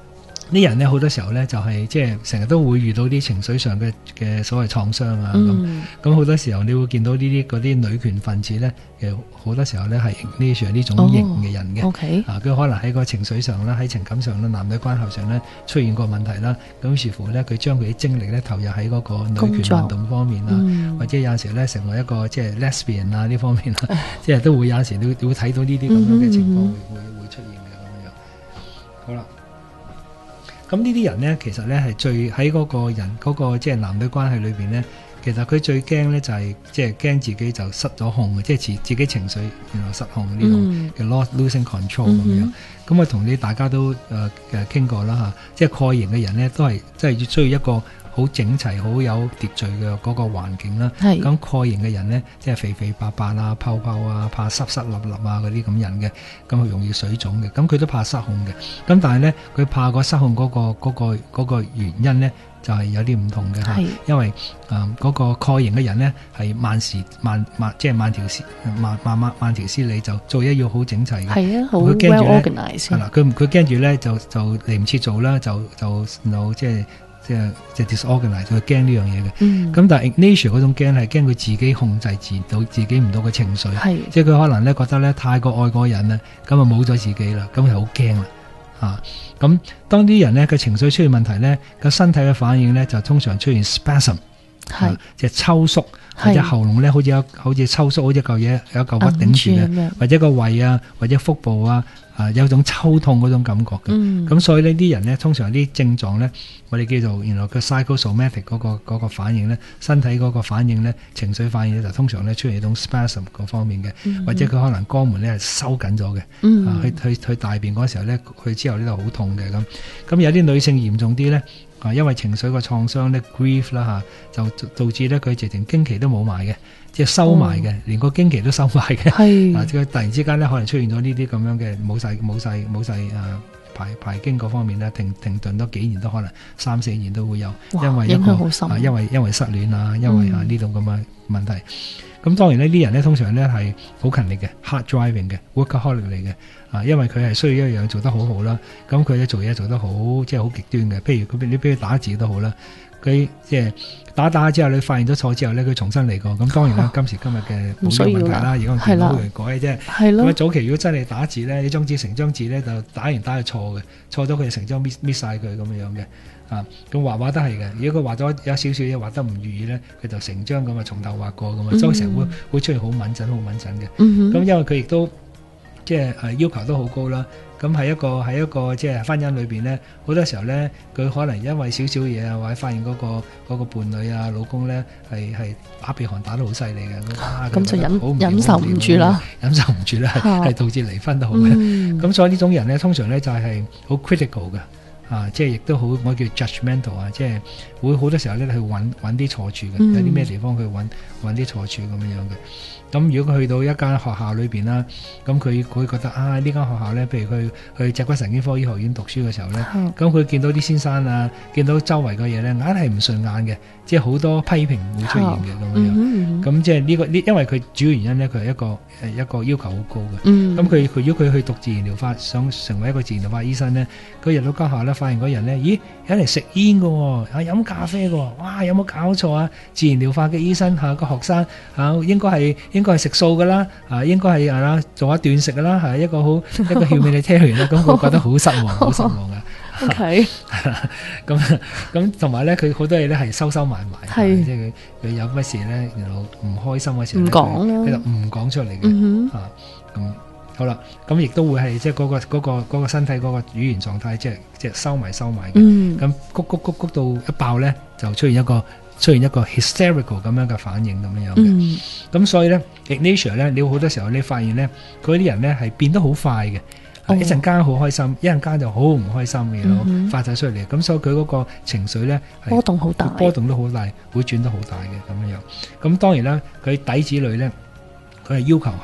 啲人咧好多時候咧就係即係成日都會遇到啲情緒上嘅所謂創傷啊咁好多時候你會見到呢啲嗰啲女權分子咧，其實好多時候咧係呢種型嘅人嘅，佢可能喺個情緒上啦，喺情感上啦，男女關係上咧出現過問題啦，咁於是乎咧佢將佢啲精力咧投入喺嗰個女權運動方面啦，或者有陣時咧成為一個即係 lesbian 啊呢方面啦，即係都會有陣時你會睇到呢啲咁樣嘅情況會出現嘅咁樣。好啦。咁呢啲人呢，其實呢係最喺嗰個人嗰個即係男女關係裏邊呢，其實佢最驚呢就係即係驚自己就失咗控嘅，即係自己情緒原來失控呢種嘅 losing control 咁樣。咁啊同你大家都傾過啦嚇，即係蓋型嘅人呢，都係即係需要一個好整齊、好有秩序嘅嗰個環境啦。咁蓋型嘅人呢，即係肥肥白白啊、泡泡啊、怕濕濕立立啊嗰啲咁人嘅，咁佢容易水腫嘅。咁佢都怕失控嘅。咁但係呢，佢怕個失控嗰個原因呢，就係有啲唔同嘅嚇。因為嗰個蓋型嘅人呢，係即係慢條斯理，就做嘢要好整齊嘅。係啊，好 well organized。係啦，佢驚住呢，就嚟唔切做啦，就即係 disorganize， 佢驚呢樣嘢嘅。咁但係 Ignacio 嗰種驚係驚佢自己控制自己唔到嘅情緒，即係佢可能咧覺得咧太過愛嗰個人咧，咁啊冇咗自己啦，咁係好驚啦。咁當啲人咧嘅情緒出現問題咧，個身體嘅反應咧就通常出現 spasm， 即係抽縮，或者喉嚨咧好似抽縮，好似嚿嘢有一嚿屈頂住嘅，或者個胃啊，或者腹部啊。有一種抽痛嗰種感覺嘅，咁所以呢啲人呢，通常啲症狀呢，我哋叫做原來個 psychosomatic 嗰個反應呢，身體嗰個反應呢，情緒反應呢，就通常呢出現一種 spasm 嗰方面嘅，或者佢可能肛門呢係收緊咗嘅，去大便嗰時候呢，去之後呢就好痛嘅咁。咁有啲女性嚴重啲呢，因為情緒個創傷呢 grief 啦就導致呢佢直情經期都冇埋嘅。即係收埋嘅，連個經期都收埋嘅。即係突然之間咧，可能出現咗呢啲咁樣嘅冇晒排經嗰方面咧，停頓多幾年都可能3-4年都會有，因為因為失戀啊，因為呢種咁嘅問題。咁當然呢啲人咧通常咧係好勤力嘅 ，hard driving 嘅 workaholic 嚟嘅。因為佢係需要一樣做得好好啦，咁佢咧做嘢做得好即係好極端嘅。譬如你俾佢打字都好啦。佢即係打之後，你發現咗錯之後咧，佢重新嚟過。咁當然啦，今時今日嘅保養問題啦，而家電腦嚟改嘅啫。咁早期如果真係打字咧，你張紙成張字咧就打完打係錯嘅，錯咗佢就成張搣晒佢咁樣嘅。咁畫都係嘅。如果佢畫咗有少少嘢畫得唔如意咧，佢就成張咁啊從頭畫過咁啊，所以成日會出現好敏感嘅。咁因為佢亦都即係要求都好高啦。咁喺一個即係婚姻裏邊咧，好多時候咧，佢可能因為少少嘢啊，或者發現嗰個伴侶啊、老公咧係打鼻鼾打得好犀利嘅， 咁就忍受唔住啦， 係導致離婚都好嘅。咁所以呢種人咧，通常咧就係好 critical 嘅。即係亦都好，我叫 judgmental 啊，即係會好多時候咧去揾啲錯處嘅，有啲咩地方去揾啲錯處咁樣嘅。咁如果佢去到一間學校裏邊啦，咁佢會覺得呢間學校咧，譬如佢去脊骨神經科醫學院讀書嘅時候咧，咁佢見到啲先生啊，見到周圍嘅嘢咧，硬係唔順眼嘅，即係好多批評會出現嘅咁樣。咁即係呢個因為佢主要原因咧，佢係一個要求好高嘅。咁佢如果佢去讀自然療法，想成為一個自然療法醫生咧，佢入到間學校咧，發現嗰人咧，咦，有人食煙嘅，飲咖啡嘅，哇，有冇搞錯啊？自然療法嘅醫生個學生應該係食素嘅啦，應該係做一斷食嘅啦，係一個 humanitarian 啦，咁佢覺得好失望，好失望啊。 OK， 咁同埋咧，佢好多嘢咧係收埋，即係佢有乜事咧，然後唔開心嘅時候，唔講啦，佢就唔講出嚟嘅。咁好啦，咁亦都會係即係嗰個身體嗰個語言狀態，即係收埋嘅。咁谷到一爆咧，就出現一個 hysterical 咁樣嘅反應咁樣嘅。咁所以咧 Ignacio 咧，你好多時候你發現咧，嗰啲人咧係變得好快嘅。一陣間好開心，一陣間就好唔開心嘅，發晒出嚟。咁所以佢嗰個情緒咧波動好大， 波動都好大，會轉得好大嘅咁樣。咁當然啦，佢底子裏咧，佢係要求係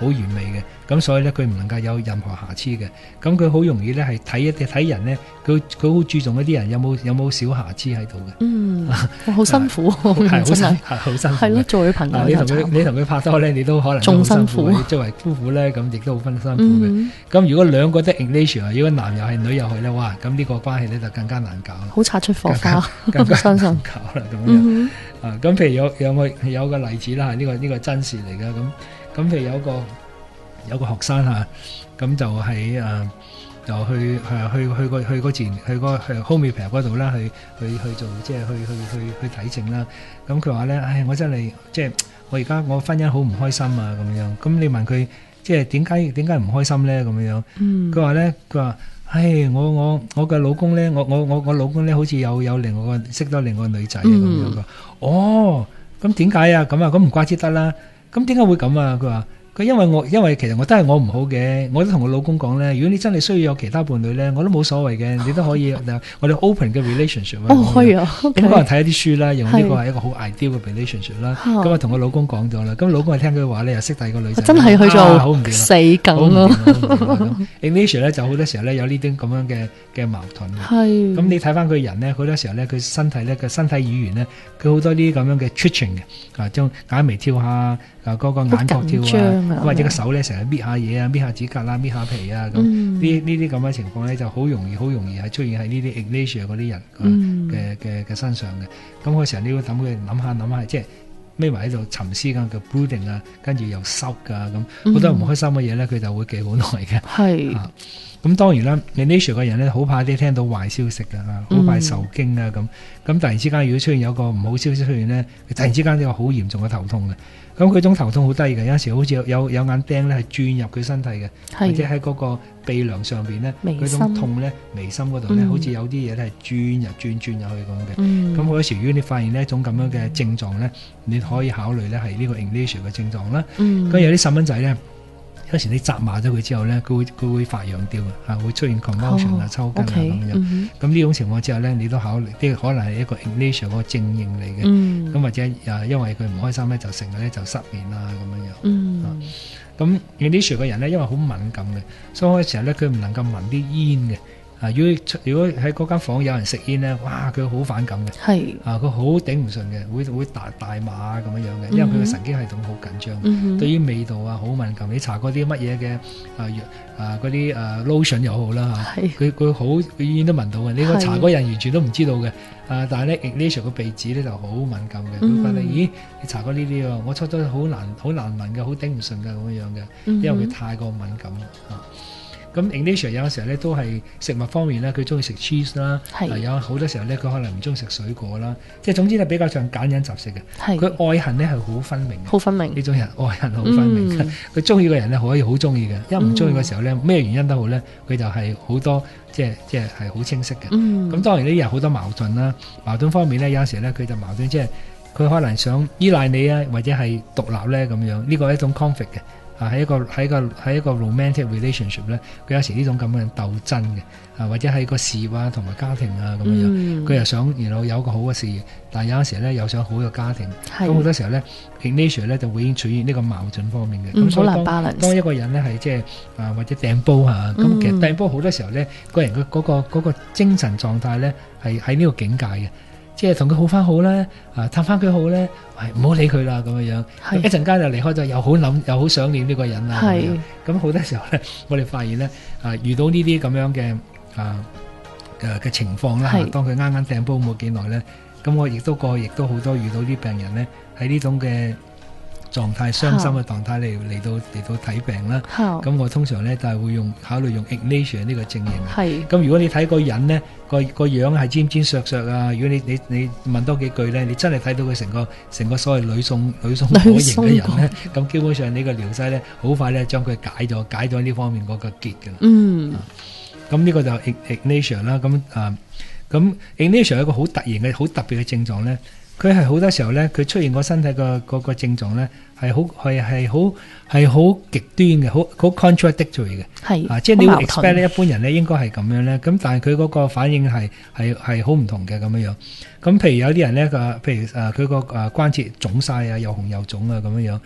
好完美嘅，咁所以咧佢唔能夠有任何瑕疵嘅。咁佢好容易咧係睇人咧，佢好注重一啲人有冇小瑕疵喺度嘅。 好辛苦， 係好辛苦。係咯，做佢朋友你同佢拍拖咧，你都可能仲辛苦。 作為夫婦咧，咁亦都好辛苦嘅。咁如果兩個都 Ignition， 如果男又係女又係咧，哇！咁呢個關係咧就更加難搞啦。 好擦出火花， 更加相信搞啦咁樣。咁譬如有個例子啦，呢個真事嚟嘅。咁譬如有個學生嚇，咁就喺就去個 homeopath 嗰度啦，去做即係去睇症啦。咁佢話咧，我真係即係我而家我婚姻好唔開心啊咁樣。咁你問佢即係點解唔開心咧咁樣？佢話咧，我嘅老公咧，我老公咧好似有另外識到另外個女仔啊咁樣嘅。哦，咁點解啊？咁唔怪之得啦。咁點解會咁啊？佢話。因為其實我都係我唔好嘅，我都同我老公講咧，如果你真係需要有其他伴侶咧，我都冇所謂嘅，你都可以我哋 open 嘅 relationship。 可以啊。咁可能睇一啲書啦，用呢個係一個好 ideal 嘅 relationship 啦。咁啊同我老公講咗啦，咁老公係聽佢話咧，又識第二個女仔， 真係去做好唔掂， 死梗咯。 Ignition 咧就好多時候咧有呢啲咁樣嘅矛盾。 係。 咁你睇翻佢人咧，好多時候咧佢身體語言咧，佢好多啲咁樣嘅 twitching 嘅，將眼眉跳下。嗰個眼角跳啊，或者個手咧成日搣下嘢啊，搣下指甲啦，搣下皮啊，咁呢啲咁嘅情況咧就好容易係出現喺呢啲 Ignition 嗰啲人嘅身上嘅。咁嗰時候你要等佢諗下，即係孭埋喺度沉思緊嘅 brooding 啊，跟住又收噶咁，好多唔開心嘅嘢咧，佢就會記好耐嘅。係。咁當然啦 Ignition 嘅人咧好怕啲聽到壞消息㗎，好怕受驚啊咁突然之間如果出現有個唔好消息出現咧，突然之間呢個好嚴重嘅頭痛嘅。咁佢種頭痛好低嘅，有陣時好似有眼釘咧係轉入佢身體嘅，或者喺嗰個鼻梁上邊咧，嗰種痛咧眉心嗰度咧，好似有啲嘢咧係轉入去咁嘅。咁好多時如果你發現呢一種咁樣嘅症狀咧，你可以考慮咧係呢個 Ignition 嘅症狀啦。咁有啲細蚊仔咧。有時你責罵咗佢之後咧，佢會發羊吊啊，會出現 convulsion 啊、抽筋啊咁樣。咁呢種情況之下咧，你都考慮啲可能係一個 Ignition 嗰個症型嚟嘅。咁或者因為佢唔開心咧，就成日咧就失眠啊咁樣。咁 Ignition 嘅人咧，因為好敏感嘅，所以嗰時候咧佢唔能夠聞啲煙嘅。如果喺嗰間房有人食煙咧，哇！佢好反感嘅，係佢好頂唔順嘅，會大罵咁樣嘅，因為佢嘅神經系統好緊張，對於味道啊好敏感。你搽嗰啲乜嘢嘅嗰啲lotion 又好啦嚇，佢好佢煙都聞到嘅。你個搽嗰人完全都唔知道嘅，但係咧 Ignition 個鼻子咧就好敏感嘅，佢覺得咦你搽過呢啲喎，我初初好難聞嘅，好頂唔順嘅咁樣嘅，因為佢太過敏感啊。咁 Ignition 有陣時候咧都係食物方面咧，佢中意食 cheese 啦，有好多時候咧佢可能唔中意食水果啦，即係總之係比較上揀飲擇食嘅。佢愛恨咧係好分明嘅，好分明呢種人愛恨好分明嘅。佢中意嘅人咧可以好中意嘅，因為唔中意嘅時候咧咩原因都好咧，佢就係好多即係好清晰嘅。咁當然呢啲人好多矛盾啦，矛盾方面咧有陣時咧佢就矛盾，即係佢可能想依賴你啊，或者係獨立咧咁樣，呢個係一種 conflict 嘅。喺一個 romantic relationship 咧，佢有時呢種咁嘅鬥爭嘅，或者係個事業啊同埋家庭啊咁樣，佢又想然後有一個好嘅事業，但係有陣時咧又想好嘅家庭，咁好多時候咧 Ignition 咧就會已經處於呢個矛盾方面嘅。咁所以當一個人咧係即係或者掟煲嚇，咁其實掟煲好多時候咧個人嘅嗰個精神狀態咧係喺呢個境界嘅。即係同佢好翻好咧，探翻佢好咧，唔好理佢啦咁樣。一陣間就離開咗，又好諗，又好想念呢個人啦。咁好多時候咧，我哋發現咧，遇到呢啲咁樣嘅嘅情況啦，當佢啱掟煲冇幾耐咧，咁我亦都好多遇到啲病人咧喺呢種嘅狀態，傷心嘅狀態嚟到睇病啦。咁我通常咧就係會考慮用 Ignition 呢個症型。咁如果你睇個人咧個樣係尖尖削削啊，如果你問多幾句咧，你真係睇到佢成個所謂女送果型嘅人咧，咁基本上呢個療劑咧好快咧將佢解咗呢方面嗰個結㗎啦。咁呢個就 Ignition 啦。咁 Ignition 有一個好突然嘅好特別嘅症狀咧。佢係好多時候咧，佢出現個身體個症狀咧，係好極端嘅，好 contradictory 嘅，即係你會 expect 呢一般人咧應該係咁樣咧，咁但係佢嗰個反應係好唔同嘅咁樣。咁譬如有啲人咧佢個關節腫晒啊，又紅又腫啊咁樣。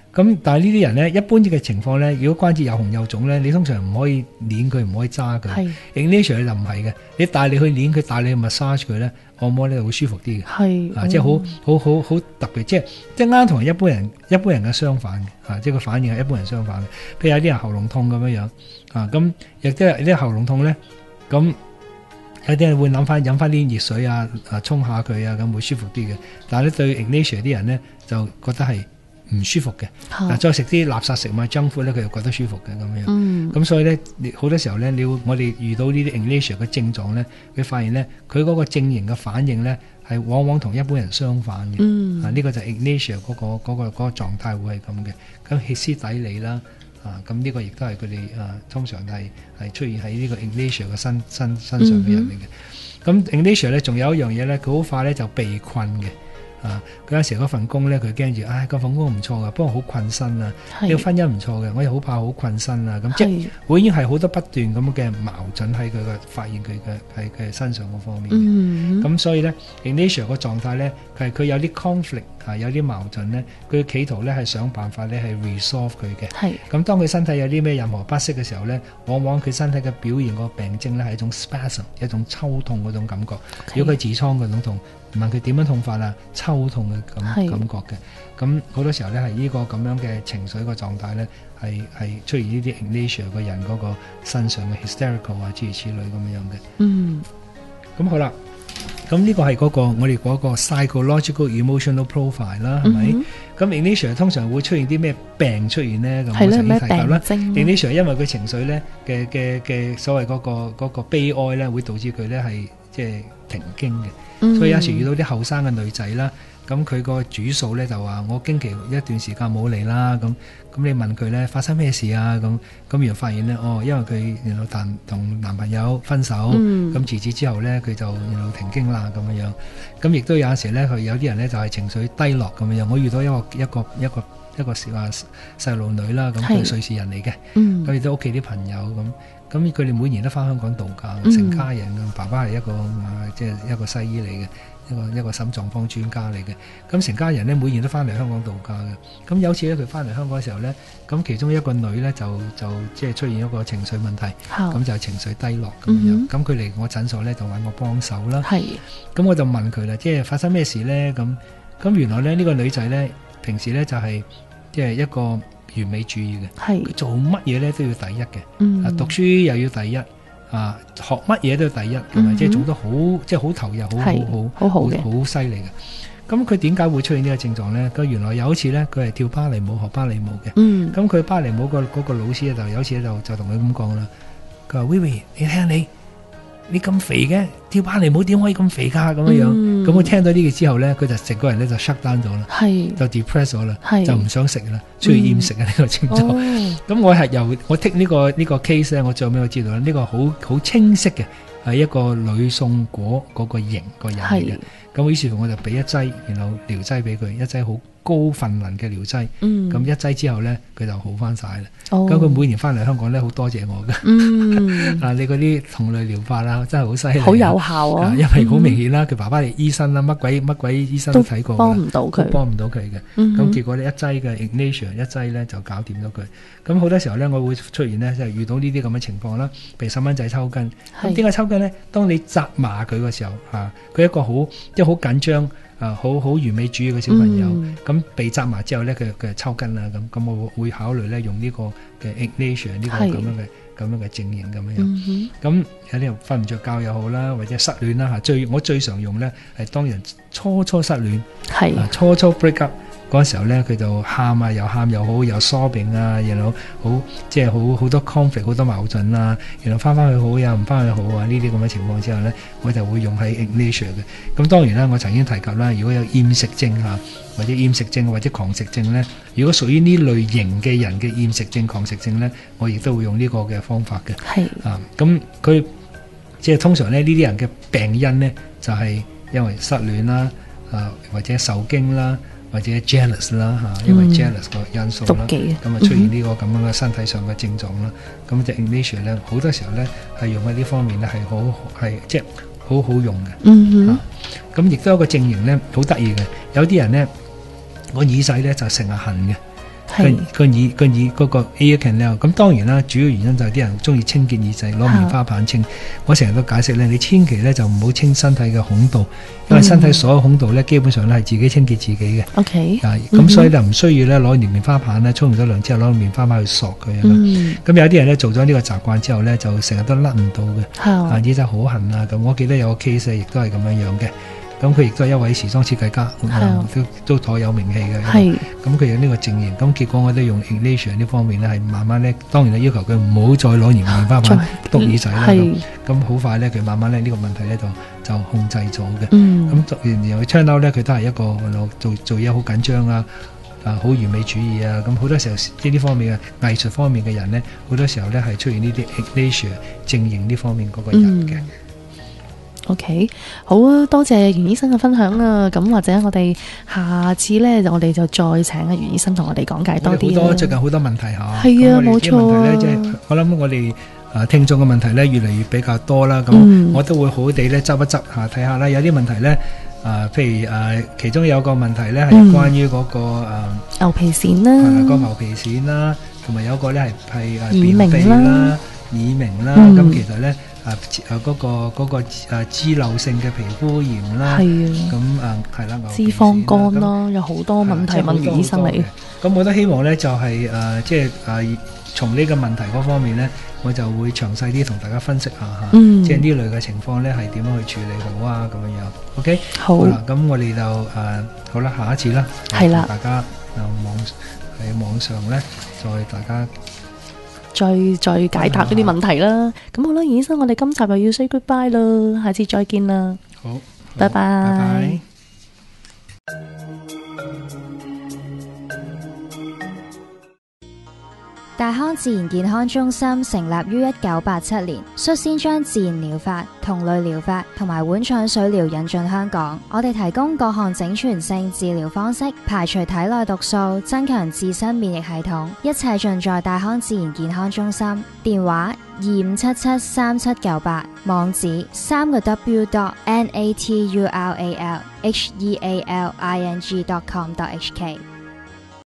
咁但係呢啲人咧，一般嘅情況咧，如果關節又紅又腫咧，你通常唔可以捏佢，唔可以揸佢。 係 Ignatia 就唔係嘅，你帶你去捏佢，帶你去 massage 佢咧，按摩咧會舒服啲嘅。 係即係好特別，即係啱同一般人嘅相反嘅，即係個反應係一般人相反嘅。譬如有啲人喉嚨痛咁樣咁亦都有啲喉嚨痛咧，咁有啲人會飲翻啲熱水沖下佢咁會舒服啲嘅。但係咧對 Ignatia 啲人咧就覺得係唔舒服嘅。再食啲垃圾食物 junk food 咧，佢又覺得舒服嘅咁樣。咁所以咧，好多時候咧，我哋遇到呢啲 Ignatia 嘅症狀咧，佢發現咧，佢嗰個症型嘅反應咧，係往往同一般人相反嘅。呢個就係 Ignatia 嗰個狀態會係咁嘅。咁歇斯底里啦，咁呢個亦都係佢哋通常係出現喺呢個 Ignatia 嘅身上嘅人嚟嘅。咁 Ignatia 咧，仲有一樣嘢咧，佢好快咧就被困嘅。佢有時嗰份工咧，佢驚住，嗰份工唔錯噶，不過好困身啊。呢個婚姻唔錯嘅，我又好怕好困身啊。咁即係會已經係好多不斷咁嘅矛盾喺佢嘅發現佢嘅身上嗰方面嘅。咁所以咧 Ignatia 個狀態咧，佢有啲 conflict 有啲矛盾咧，佢企圖咧係想辦法咧係 resolve 佢嘅。咁當佢身體有啲咩任何不適嘅時候咧，往往佢身體嘅表現個病徵咧係一種 spasm， 一種抽痛嗰種感覺。如果佢痔瘡嗰種痛，問佢點樣痛法啊？抽痛嘅感覺嘅，咁好多時候咧係呢個咁樣嘅情緒個狀態咧，係出現呢啲 Ignatia 個人嗰個身上嘅 hysterical 諸如此類咁樣嘅。咁好啦，咁呢個係我哋嗰個 psychological emotional profile 啦，係咪？咁 Ignatia 通常會出現啲咩病出現咧？咁我曾經提及啦 ，Ignatia 因為佢情緒咧嘅所謂嗰個悲哀咧，會導致佢咧係即係停經嘅。所以有時遇到啲後生嘅女仔啦，咁佢個主訴咧就話我經期一段時間冇嚟啦，咁你問佢咧發生咩事啊？咁然後發現咧，因為佢同男朋友分手，咁自此之後咧佢就停經啦咁樣。咁亦都有時咧，佢有啲人咧就係情緒低落咁樣。我遇到一個細路女啦，咁佢瑞士人嚟嘅，咁亦都屋企啲朋友咁佢哋每年都翻香港度假，成家人嘅。爸爸係一個西醫嚟嘅，一個心臟科專家嚟嘅。咁成家人咧每年都翻嚟香港度假嘅。咁有次咧佢翻嚟香港嘅時候咧，咁其中一個女咧就即係出現一個情緒問題，咁就情緒低落咁樣。咁佢嚟我診所咧就揾我幫手啦。咁我就問佢啦，即係發生咩事咧？咁原來咧呢個女仔咧平時咧就係即係一個完美主義嘅，佢做乜嘢咧都要第一嘅，讀書又要第一，學乜嘢都要第一，同埋即係做得好，即係好投入，好犀利嘅。咁佢點解會出現呢個症狀咧？佢原來有一次咧，佢係跳芭蕾舞學芭蕾舞嘅，咁佢芭蕾舞嗰個老師就有一次咧就同佢咁講啦，佢話：Vivi，你睇下你咁肥嘅，跳芭蕾舞點可以咁肥噶？咁樣樣，咁佢聽到呢個之後咧，佢就成個人咧就 shut down 咗啦，就 depress 咗啦，就唔想食啦，需要厭食啊呢個症狀。咁我係由我 take 呢個 case 咧，我最後尾我知道呢個好清晰嘅係一個呂宋果嗰個型個人嚟嘅。咁於是乎我就俾一劑，然後療劑俾佢，一劑好高分能嘅療劑。咁一劑之後咧，佢就好翻晒啦。咁佢每年翻嚟香港咧，好多謝我嘅。你嗰啲同類療法啦，真係好犀利， 好有效啊！ 因為好明顯啦，佢爸爸係醫生啦，乜鬼醫生都睇過， 幫唔到佢嘅。咁結果呢一劑嘅 Ignatia 一劑咧就搞掂咗佢。咁好多時候咧，我會出現咧，就係遇到呢啲咁嘅情況啦。譬如細蚊仔抽筋，咁點解抽筋咧？當你責罵佢嘅時候，佢一個好緊張好完美主義嘅小朋友，咁被責罵之後咧，佢就抽筋啦。咁我會考慮咧用呢個嘅 Ignatia 呢個咁樣嘅症型咁樣。咁有啲人瞓唔着覺又好啦，或者失戀啦嚇。我最常用咧係當人初失戀，初 break up 嗰時候咧，佢就喊啊，又喊又好，又 sobbing 啊，然後即係好多 conflict， 好多矛盾啊，然後翻去好又唔翻去好啊，呢啲咁嘅情況之下咧，我就會用喺 Ignatia 嘅。咁當然啦，我曾經提及啦，如果有厭食症或者厭食症或者狂食症咧，如果屬於呢類型嘅人嘅厭食症、狂食症咧，我亦都會用呢個嘅方法嘅。咁佢即係通常咧呢啲人嘅病因咧就係因為失戀啦，或者受驚啦。或者 jealous 啦因為 jealous 個因素啦，咁出現呢個咁樣嘅身體上嘅症狀啦。咁隻 Ignatia 咧好多時候咧係用喺呢方面咧係即係好好用嘅。咁亦都有一個症型咧好得意嘅，有啲人咧個耳仔咧就成日痕嘅， 個耳嗰個 ear canal。咁當然啦，主要原因就係啲人中意清潔耳仔，攞棉花棒清。我成日都解釋咧，你千祈咧就唔好清身體嘅孔道，因為身體所有孔道咧基本上咧係自己清潔自己嘅。 OK。 咁所以就唔需要咧攞棉花棒咧沖完咗涼之後攞棉花棒去索佢。咁有啲人咧做咗呢個習慣之後咧，就成日都甩唔到嘅。耳仔好痕啊！咁我記得有個 case 亦都係咁樣嘅。咁佢亦都係一位時裝設計家，都頗有名氣嘅。咁佢有呢個證言，咁結果我都用 English 呢方面咧，係慢慢咧，當然係要求佢唔好再攞棉花棒篤耳仔啦。咁好快咧，佢慢慢咧呢個問題咧就控制咗嘅。咁然後 turn out 咧，佢都係一個做嘢好緊張啊，好完美主義啊。咁好多時候呢方面嘅藝術方面嘅人咧，好多時候咧係出現呢啲 English 正型呢方面嗰個人嘅。 OK， 好啊，多謝袁醫生嘅分享啊！咁或者我哋下次呢，我哋就再請阿袁醫生同我哋講解多啲。最近好多問題嚇， 係啊，冇錯啊。 即係我諗我哋聽眾嘅問題呢，越嚟越比較多啦。咁我都會好地咧執一執下睇下啦。有啲問題呢，譬如其中有個問題呢，係關於嗰個牛皮癬啦， 個牛皮癬啦，同埋有個呢係便秘啦、耳鳴啦。咁其實呢。嗰個脂漏性嘅皮膚炎啦，咁係啦， 脂肪肝啦，有好多問題問袁醫生嚟。 咁我都希望咧就係即係從呢個問題嗰方面咧，我就會詳細啲同大家分析下嚇，即係呢類嘅情況咧係點樣去處理好啊咁樣樣。OK， 好啦，咁我哋就好啦，下一次啦，係啦，大家喺網上咧再大家。 再解答呢啲問題啦。咁好啦，袁醫生，我哋今集又要 say goodbye 啦，下次再見啦。 好， 拜拜。 大康自然健康中心成立於1987年，率先將自然療法、同類療法同埋碗腸水療引進香港。我哋提供各項整全性治療方式，排除體內毒素，增強自身免疫系統，一切盡在大康自然健康中心。電話25773798，網址3w.natural healing.com.hk。